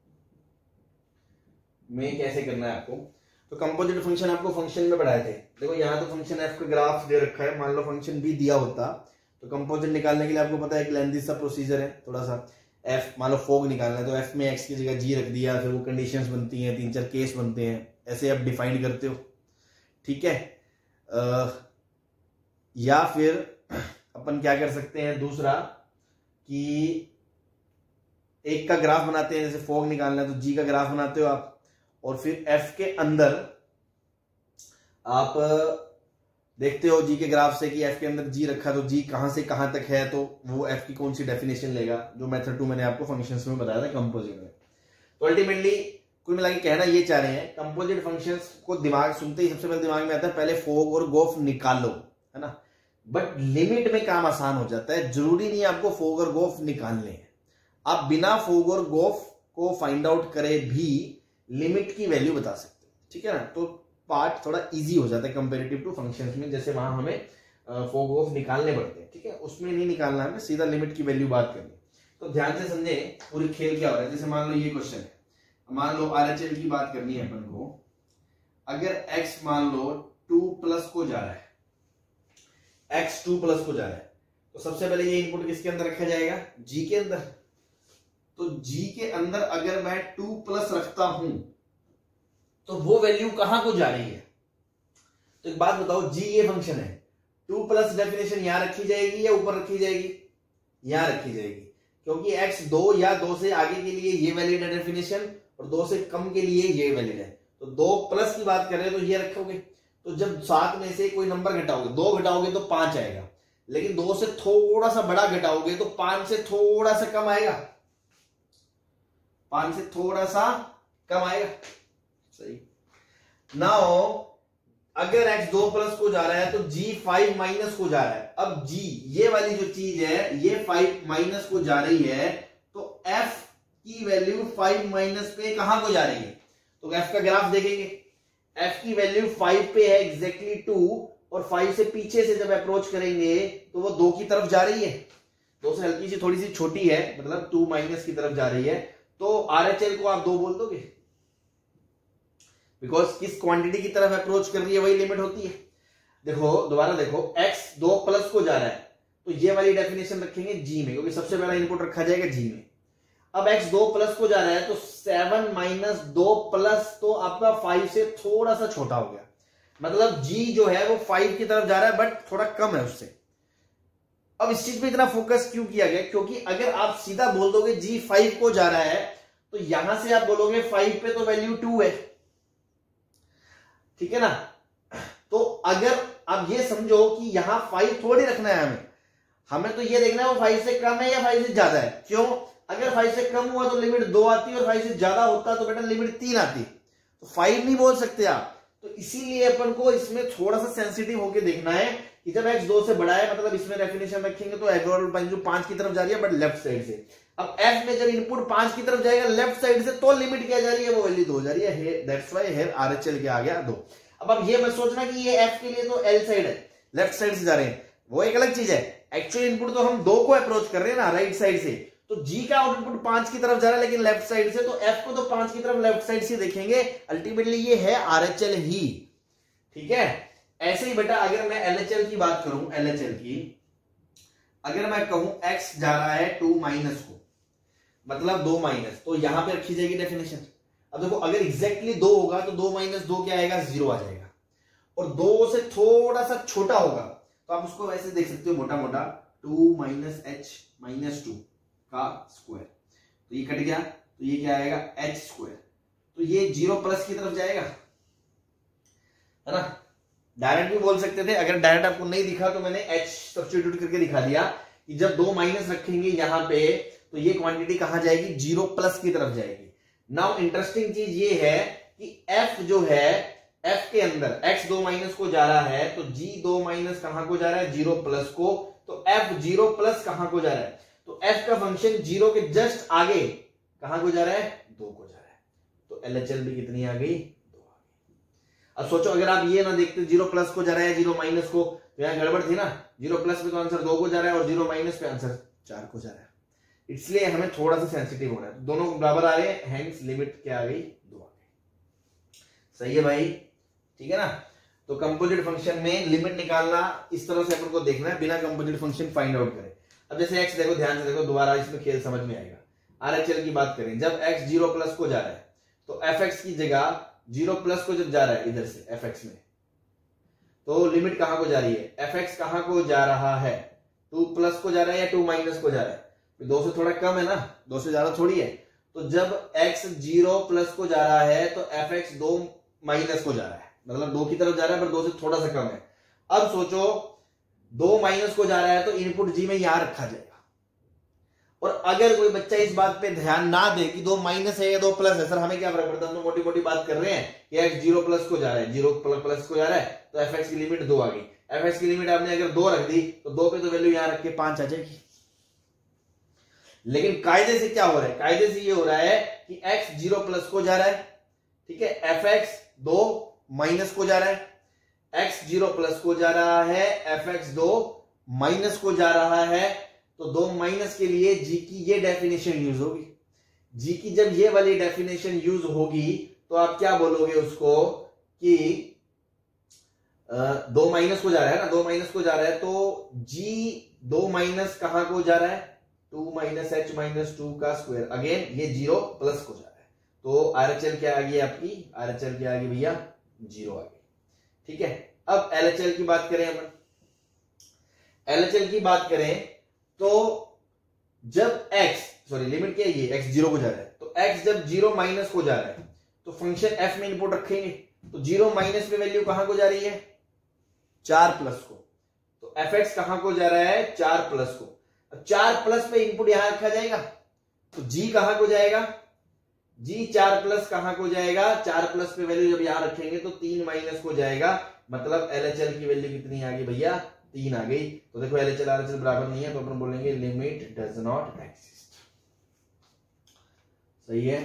में कैसे करना है आपको। तो कंपोजिट फंक्शन आपको फंक्शन में पढ़ाए थे। देखो यहाँ तो फंक्शन f का ग्राफ दे रखा है, मान लो फंक्शन b दिया होता तो कंपोजिट निकालने के लिए आपको पता है एक लेंथी सा प्रोसीजर है थोड़ा सा। f मान लो फोग निकालना है तो f में x की जगह g रख दिया, फिर वो कंडीशंस बनती हैं, तीन चार केस बनते हैं, ऐसे आप डिफाइन करते हो। ठीक है, आ, या फिर अपन क्या कर सकते हैं दूसरा कि एक का ग्राफ बनाते हैं, जैसे फोग निकालना है तो g का ग्राफ बनाते हो आप, और फिर f के अंदर आप देखते हो g के ग्राफ से कि f के अंदर g रखा तो g कहां से कहां तक है, तो वो f की कौन सी डेफिनेशन लेगा, जो मेथड टू मैंने आपको फंक्शंस में बताया था कंपोजिट में। तो अल्टीमेटली कुल मिला के कहना ये चाह रहे हैं कंपोजिट फंक्शंस को दिमाग सुनते ही सबसे पहले दिमाग में आता है पहले फोग और गोफ निकालो, है ना। बट लिमिट में काम आसान हो जाता है, जरूरी नहीं आपको फोग और गोफ निकालने हैं। आप बिना फोग और गोफ को फाइंड आउट करे भी लिमिट की वैल्यू बता सकते हैं। ठीक है ना, तो पार्ट थोड़ा इजी हो जाता है कंपेरेटिव टू फंक्शंस में, जैसे वहां हमें फोग गोफ निकालने पड़ते हैं। ठीक है, उसमें नहीं निकालना है, सीधा लिमिट की वैल्यू बात करनी। तो ध्यान से समझे पूरी खेल क्या हो रहा है। जैसे मान लो ये क्वेश्चन है, मान लो आरएचएल की बात करनी है अपन को। अगर x मान लो टू प्लस को जा रहा है, x टू प्लस को जा रहा है, तो सबसे पहले ये इनपुट किसके अंदर रखा जाएगा, g के अंदर। तो g के अंदर अगर मैं टू प्लस रखता हूं तो वो वैल्यू कहां को जा रही है। तो एक बात बताओ, g ये फंक्शन है, टू प्लस डेफिनेशन यहां रखी जाएगी या ऊपर रखी जाएगी, यहां रखी जाएगी, क्योंकि x दो या दो से आगे के लिए ये वैलिड है डेफिनेशन, और दो से कम के लिए ये वैलिड है। तो दो प्लस की बात करें तो ये रखोगे, तो जब सात में से कोई नंबर घटाओगे, दो घटाओगे तो पांच आएगा, लेकिन दो से थोड़ा सा बड़ा घटाओगे तो पांच से थोड़ा सा कम आएगा, पांच से थोड़ा सा कम आएगा। सही। नाउ अगर x दो प्लस को जा रहा है तो g फाइव माइनस को जा रहा है। अब g ये वाली जो चीज है ये फाइव माइनस को जा रही है, तो f की वैल्यू फाइव माइनस पे कहां को जा रही है। तो f का ग्राफ देखेंगे, f की वैल्यू फाइव पे है एग्जैक्टली टू, और फाइव से पीछे से जब अप्रोच करेंगे तो वो दो की तरफ जा रही है, दो से हल्की सी थोड़ी सी छोटी है, मतलब टू माइनस की तरफ जा रही है। तो आरएचएल को आप दो बोल दोगे, बिकॉज किस क्वांटिटी की तरफ अप्रोच कर रही है वही लिमिट होती है। देखो दोबारा देखो, x दो प्लस को जा रहा है तो ये वाली डेफिनेशन रखेंगे g में, क्योंकि सबसे पहला इनपुट रखा जाएगा g में। अब x दो प्लस को जा रहा है तो सेवन माइनस दो प्लस तो आपका फाइव से थोड़ा सा छोटा हो गया, मतलब g जो है वो फाइव की तरफ जा रहा है बट थोड़ा कम है उससे। अब इस चीज पे इतना फोकस क्यों किया गया, क्योंकि अगर आप सीधा बोल दोगे g फाइव को जा रहा है तो यहां से आप बोलोगे फाइव पे तो वैल्यू टू है, ठीक है ना। तो अगर आप ये समझो कि यहां फाइव थोड़ी रखना है हमें, हमें तो ये देखना है वो फाइव से कम है या फाइव से ज्यादा है। क्यों, अगर फाइव से कम हुआ तो लिमिट दो आती है, और फाइव से ज्यादा होता तो बेटा लिमिट तीन आती। तो फाइव नहीं बोल सकते आप, तो इसीलिए अपन को इसमें थोड़ा सा सेंसिटिव होकर देखना है कि जब x दो से बड़ा है, मतलब इसमें डेफिनेशन रखेंगे तो x पांच की तरफ जा रही है बट लेफ्ट साइड से। अब f में जब इनपुट पांच की तरफ जाएगा लेफ्ट साइड से, तो लिमिट क्या जा रही है, वो वैल्यू दो जा रही है। दैट्स व्हाई हियर आरएचएल क्या आ गया, दो। अब अब ये मत सोचना कि ये f के लिए तो l साइड है, लेफ्ट साइड से जा रहे हैं, वो एक अलग चीज है। एक्चुअल इनपुट तो हम दो को अप्रोच कर रहे हैं ना राइट साइड से, तो g का आउटपुट पांच की तरफ जा रहा है लेकिन लेफ्ट साइड से, तो f को तो पांच की तरफ लेफ्ट साइड से देखेंगे। अल्टीमेटली ये है आरएचएल ही, ठीक है। ऐसे ही बेटा अगर मैं एलएचएल की बात करूं, एलएचएल की अगर मैं कहूं x जा रहा है टू माइनस को, मतलब दो माइनस, तो यहां पे रखी जाएगी डेफिनेशन। अब देखो अगर एग्जैक्टली दो होगा तो दो माइनस दो क्या आएगा, जीरो आ जाएगा, और दो से थोड़ा सा छोटा होगा तो आप उसको वैसे देख सकते हो मोटा मोटा, two minus h minus two का स्क्वायर, तो ये कट गया तो ये क्या आएगा, एच स्क्वायर। तो ये जीरो प्लस की तरफ जाएगा, है ना। डायरेक्ट भी बोल सकते थे, अगर डायरेक्ट आपको नहीं दिखा तो मैंने एच सब्स्टिट्यूट करके दिखा दिया कि जब दो माइनस रखेंगे यहां पे तो ये क्वांटिटी कहां जाएगी, जीरो प्लस की तरफ जाएगी। नाउ इंटरेस्टिंग चीज ये है कि एफ जो है, एफ के अंदर एक्स दो माइनस को जा रहा है तो जी दो माइनस कहां को जा रहा है, जीरो प्लस को, तो एफ जीरो प्लस कहां को जा रहा है, तो एफ का फंक्शन जीरो के जस्ट आगे कहां को जा रहा है, दो को जा रहा है। तो एलएचएल भी कितनी आ गई, दो आ गई। अब सोचो अगर आप ये ना देखते जीरो प्लस को जा रहा है जीरो माइनस को, तो यहां गड़बड़ थी ना, जीरो प्लस पे तो आंसर दो को जा रहा है और जीरो माइनस पे आंसर चार को जा रहा है। इसलिए हमें थोड़ा सा सेंसिटिव होना है, दोनों बराबर आ रहे हैं, हेंस लिमिट क्या आ गई, दो आ गई। सही है भाई, ठीक है ना। तो कंपोजिट फंक्शन में लिमिट निकालना इस तरह से अपन को देखना है, बिना कंपोजिट फंक्शन फाइंड आउट करें। अब जैसे x देखो, ध्यान से देखो, दोबारा इसमें खेल समझ में आएगा। आरएचएल की बात करें, जब x जीरो प्लस को जा रहा है तो fx की जगह जीरो प्लस को जब जा रहा है इधर से fx में, तो लिमिट कहां को जा रही है, fx कहां को जा रहा है, टू प्लस को जा रहा है या टू माइनस को जा रहा है, दो से थोड़ा कम है ना, दो से ज्यादा थोड़ी है। तो जब x जीरो प्लस को जा रहा है तो fx दो माइनस को जा रहा है, मतलब दो की तरफ जा रहा है पर दो से थोड़ा सा कम है। अब सोचो दो माइनस को जा रहा है तो इनपुट जी में यहां रखा जाएगा, और अगर कोई बच्चा इस बात पे ध्यान ना दे कि दो माइनस है या दो प्लस है, सर हमें क्या फर्क पड़ता है, हम तो मोटी मोटी बात कर रहे हैं कि एक्स जीरो प्लस को जा रहा है, जीरो प्लस को जा रहा है तो एफ एक्स की लिमिट दो आ गई। एफ एक्स की लिमिट आपने अगर दो रख दी तो दो पे तो वैल्यू यहां रख के पांच आ जाएगी। लेकिन कायदे से क्या हो रहा है, कायदे से ये हो रहा है कि एक्स जीरो प्लस को जा रहा है, ठीक है, एफ एक्स दो माइनस को जा रहा है, एक्स जीरो प्लस को जा रहा है, एफ एक्स दो माइनस को जा रहा है, तो दो माइनस के लिए जी की ये डेफिनेशन यूज होगी। जी की जब ये वाली डेफिनेशन यूज होगी तो आप क्या बोलोगे उसको कि आ, दो माइनस को जा रहा है ना, दो माइनस को जा रहा है तो जी दो माइनस कहां को जा रहा है, two minus h minus two का स्क्वायर, अगेन ये जीरो प्लस को जा रहा है, तो आरएचएल क्या आ गई आपकी, आरएचएल क्या आ गई भैया, जीरो आ गई। ठीक है, अब एलएचएल की बात करें अपन, एलएचएल की बात करें तो जब x, सॉरी लिमिट क्या है ये, x जीरो को जा रहा है, तो x जब जीरो माइनस को जा रहा है तो फंक्शन f में इनपुट रखेंगे, तो जीरो माइनस पे वैल्यू कहां को जा रही है, चार प्लस को, तो fx कहां को जा रहा है, चार प्लस को। अब चार प्लस पे इनपुट यहां रखा जाएगा तो g कहां को जाएगा, g चार प्लस कहां को जाएगा, चार प्लस पे वैल्यू जब यहां रखेंगे तो तीन माइनस को जाएगा, मतलब एलएचएल की वैल्यू कितनी आ गई भैया, तीन आ गई। तो देखो एलएचएल आरएचएल बराबर नहीं है तो अपन बोलेंगे लिमिट डज नॉट एग्जिस्ट। सही है,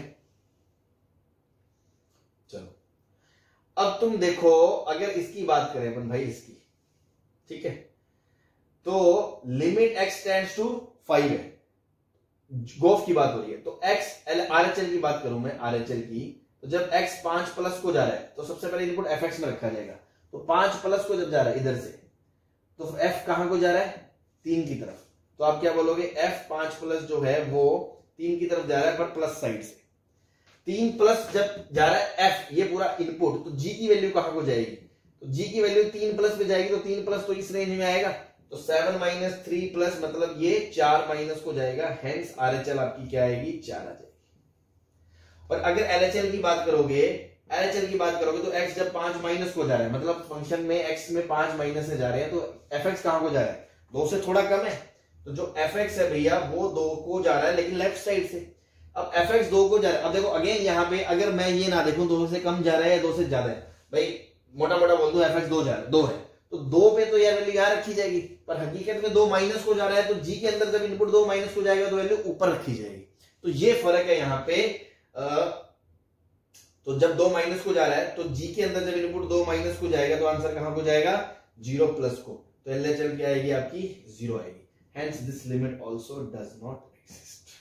चलो अब तुम देखो अगर इसकी बात करें अपन भाई इसकी, ठीक है, तो limit x tends to five है, गोफ की बात हो रही है, तो एक्स आरएचएल की बात करूं मैं, आरएचएल की, तो जब एक्स पांच प्लस को जा रहा है तो सबसे पहले इनपुट एफ एक्स में रखा जाएगा, तो पांच प्लस को जब जा रहा है इधर से तो f कहां को जा रहा है, तीन की तरफ, तो आप क्या बोलोगे, f पांच प्लस जो है वो तीन की तरफ जा रहा है पर प्लस साइड से, तीन प्लस जब जा रहा है f ये पूरा इनपुट, तो g की वैल्यू कहां को जाएगी, तो g की वैल्यू तीन प्लस पे जाएगी, तो तीन प्लस तो इस रेंज में आएगा, तो सेवन माइनस थ्री प्लस मतलब ये चार माइनस को जाएगा, हेंस आरएचएल आपकी क्या आएगी, चार आ जाएगी। और अगर एलएचएल की बात करोगे, एलएचएल की बात करोगे तो x जब पांच माइनस को जा रहा है, मतलब फंक्शन में x में पांच माइनस से जा रहे हैं, तो fx कहां को जा रहा है, दो से थोड़ा कम है, तो जो fx है भैया वो दो को जा रहा है लेकिन लेफ्ट साइड से। अब fx दो को जा रहा है, अब देखो अगेन यहाँ पे अगर मैं ये ना देखूं दो से कम जा रहा है या दो से ज्यादा है, भाई मोटा मोटा बोल दो fx दो जा रहा है, दो है तो दो पे तो यार वैल्यू यहाँ रखी जाएगी, पर हकीकत में दो माइनस को जा रहा है तो जी के अंदर जब इनपुट दो माइनस को जाएगा तो वैल्यू ऊपर रखी जाएगी। तो ये फर्क है यहाँ पे। आ, तो जब दो माइनस को जा रहा है तो जी के अंदर जब इनपुट दो माइनस को जाएगा तो आंसर कहां को जाएगा, जीरो प्लस को, तो एलएचएल क्या आएगी आपकी, जीरो आएगी, hence this limit also does not exist.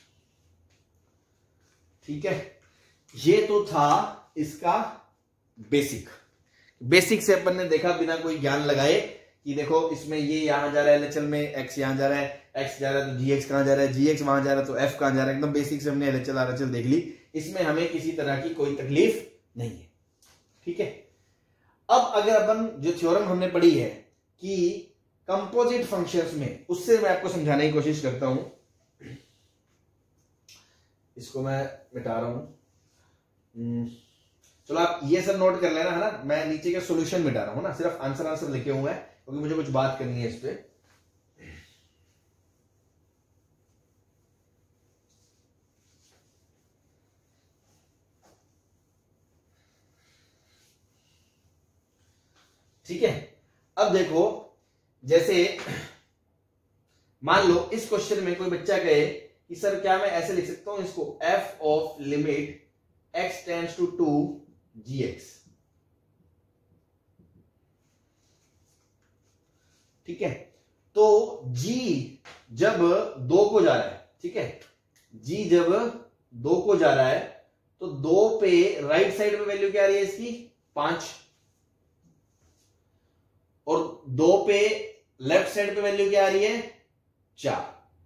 ठीक है, ये तो था इसका बेसिक। बेसिक से अपन ने देखा बिना कोई ज्ञान लगाए कि देखो इसमें ये यहां जा रहा है एलएचएल में, एक्स यहां जा रहा है, एक्स जा रहा है तो जीएक्स कहां जा रहा है, जीएक्स वहां जा रहा है तो एफ कहां जा रहा है, एकदम बेसिक से हमने एलएचएल आरएचएल देख ली, इसमें हमें किसी तरह की कोई तकलीफ नहीं है। ठीक है, अब अगर अपन जो थ्योरम हमने पढ़ी है कि कंपोजिट फंक्शंस में, उससे मैं आपको समझाने की कोशिश करता हूं, इसको मैं मिटा रहा हूं। चलो आप ये सब नोट कर लेना है ना, मैं नीचे के सॉल्यूशन मिटा रहा हूं ना, सिर्फ आंसर आंसर लिखे हुए हैं क्योंकि मुझे कुछ बात करनी है इस पे। ठीक है, अब देखो जैसे मान लो इस क्वेश्चन में कोई बच्चा कहे कि सर क्या मैं ऐसे लिख सकता हूं इसको, f of limit x tends to two g x. ठीक है, तो g जब दो को जा रहा है, ठीक है, g जब दो को जा रहा है तो दो पे राइट साइड में वैल्यू क्या आ रही है इसकी, पांच, और दो पे लेफ्ट साइड पे वैल्यू क्या आ रही है, चार।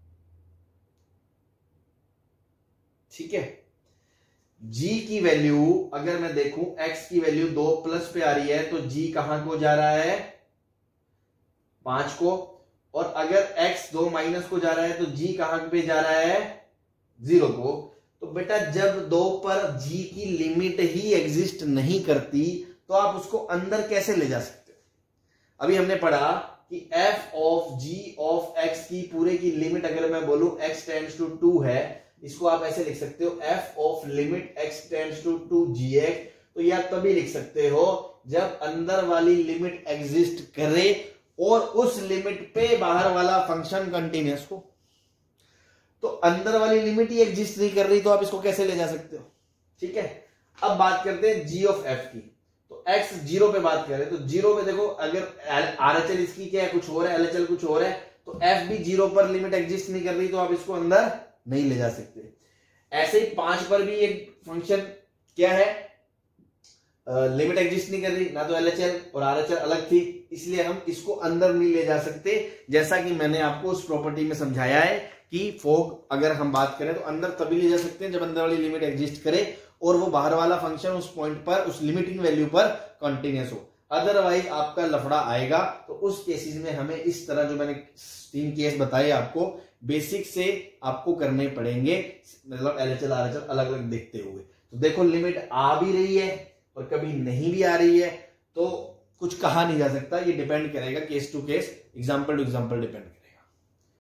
ठीक है, g की वैल्यू अगर मैं देखूं, x की वैल्यू दो प्लस पे आ रही है तो g कहां को जा रहा है, पांच को, और अगर x दो माइनस को जा रहा है तो g कहां पे जा रहा है, जीरो को। तो बेटा जब दो पर g की लिमिट ही एग्जिस्ट नहीं करती तो आप उसको अंदर कैसे ले जा सकते हो। अभी हमने पढ़ा कि f of g of x की पूरे की लिमिट अगर मैं बोलूं x टेंड्स टू टू है, इसको आप ऐसे लिख सकते हो f of limit x tends to two g x. तो यह तभी लिख सकते हो जब अंदर वाली लिमिट एग्जिस्ट करे और उस लिमिट पे बाहर वाला फंक्शन कंटिन्यूअस हो। तो अंदर वाली लिमिट ही एग्जिस्ट नहीं कर रही तो आप इसको कैसे ले जा सकते हो। ठीक है, अब बात करते हैं g ऑफ f की। तो x जीरो पे बात करें तो जीरो पे देखो अगर आरएचएल इसकी क्या है कुछ और है, एलएचएल कुछ और है, तो f भी जीरो पर लिमिट एग्जिस्ट नहीं कर रही तो आप इसको अंदर नहीं ले जा सकते। ऐसे ही पांच पर भी एक फंक्शन क्या है, लिमिट एग्जिस्ट नहीं कर रही, ना तो एलएचएल और आरएचएल अलग थी, इसलिए हम इसको अंदर नहीं ले जा सकते। जैसा कि मैंने आपको उस प्रॉपर्टी में समझाया है कि फोग अगर हम बात करें तो अंदर तभी ले जा सकते हैं जब अंदर वाली लिमिट एग्जिस्ट करे और वो बाहर वाला फंक्शन उस पॉइंट पर, उस लिमिटिंग वैल्यू पर कंटिन्यूअस हो, अदरवाइज आपका लफड़ा आएगा। तो उस केसेस में हमें इस तरह जो मैंने तीन केस बताए आपको बेसिक से आपको करने पड़ेंगे, मतलब एलएचएल आरएचएल अलग अलग देखते हुए। तो देखो लिमिट आ भी रही है और कभी नहीं भी आ रही है तो कुछ कहा नहीं जा सकता, ये डिपेंड करेगा case to case, example to example depend करेगा।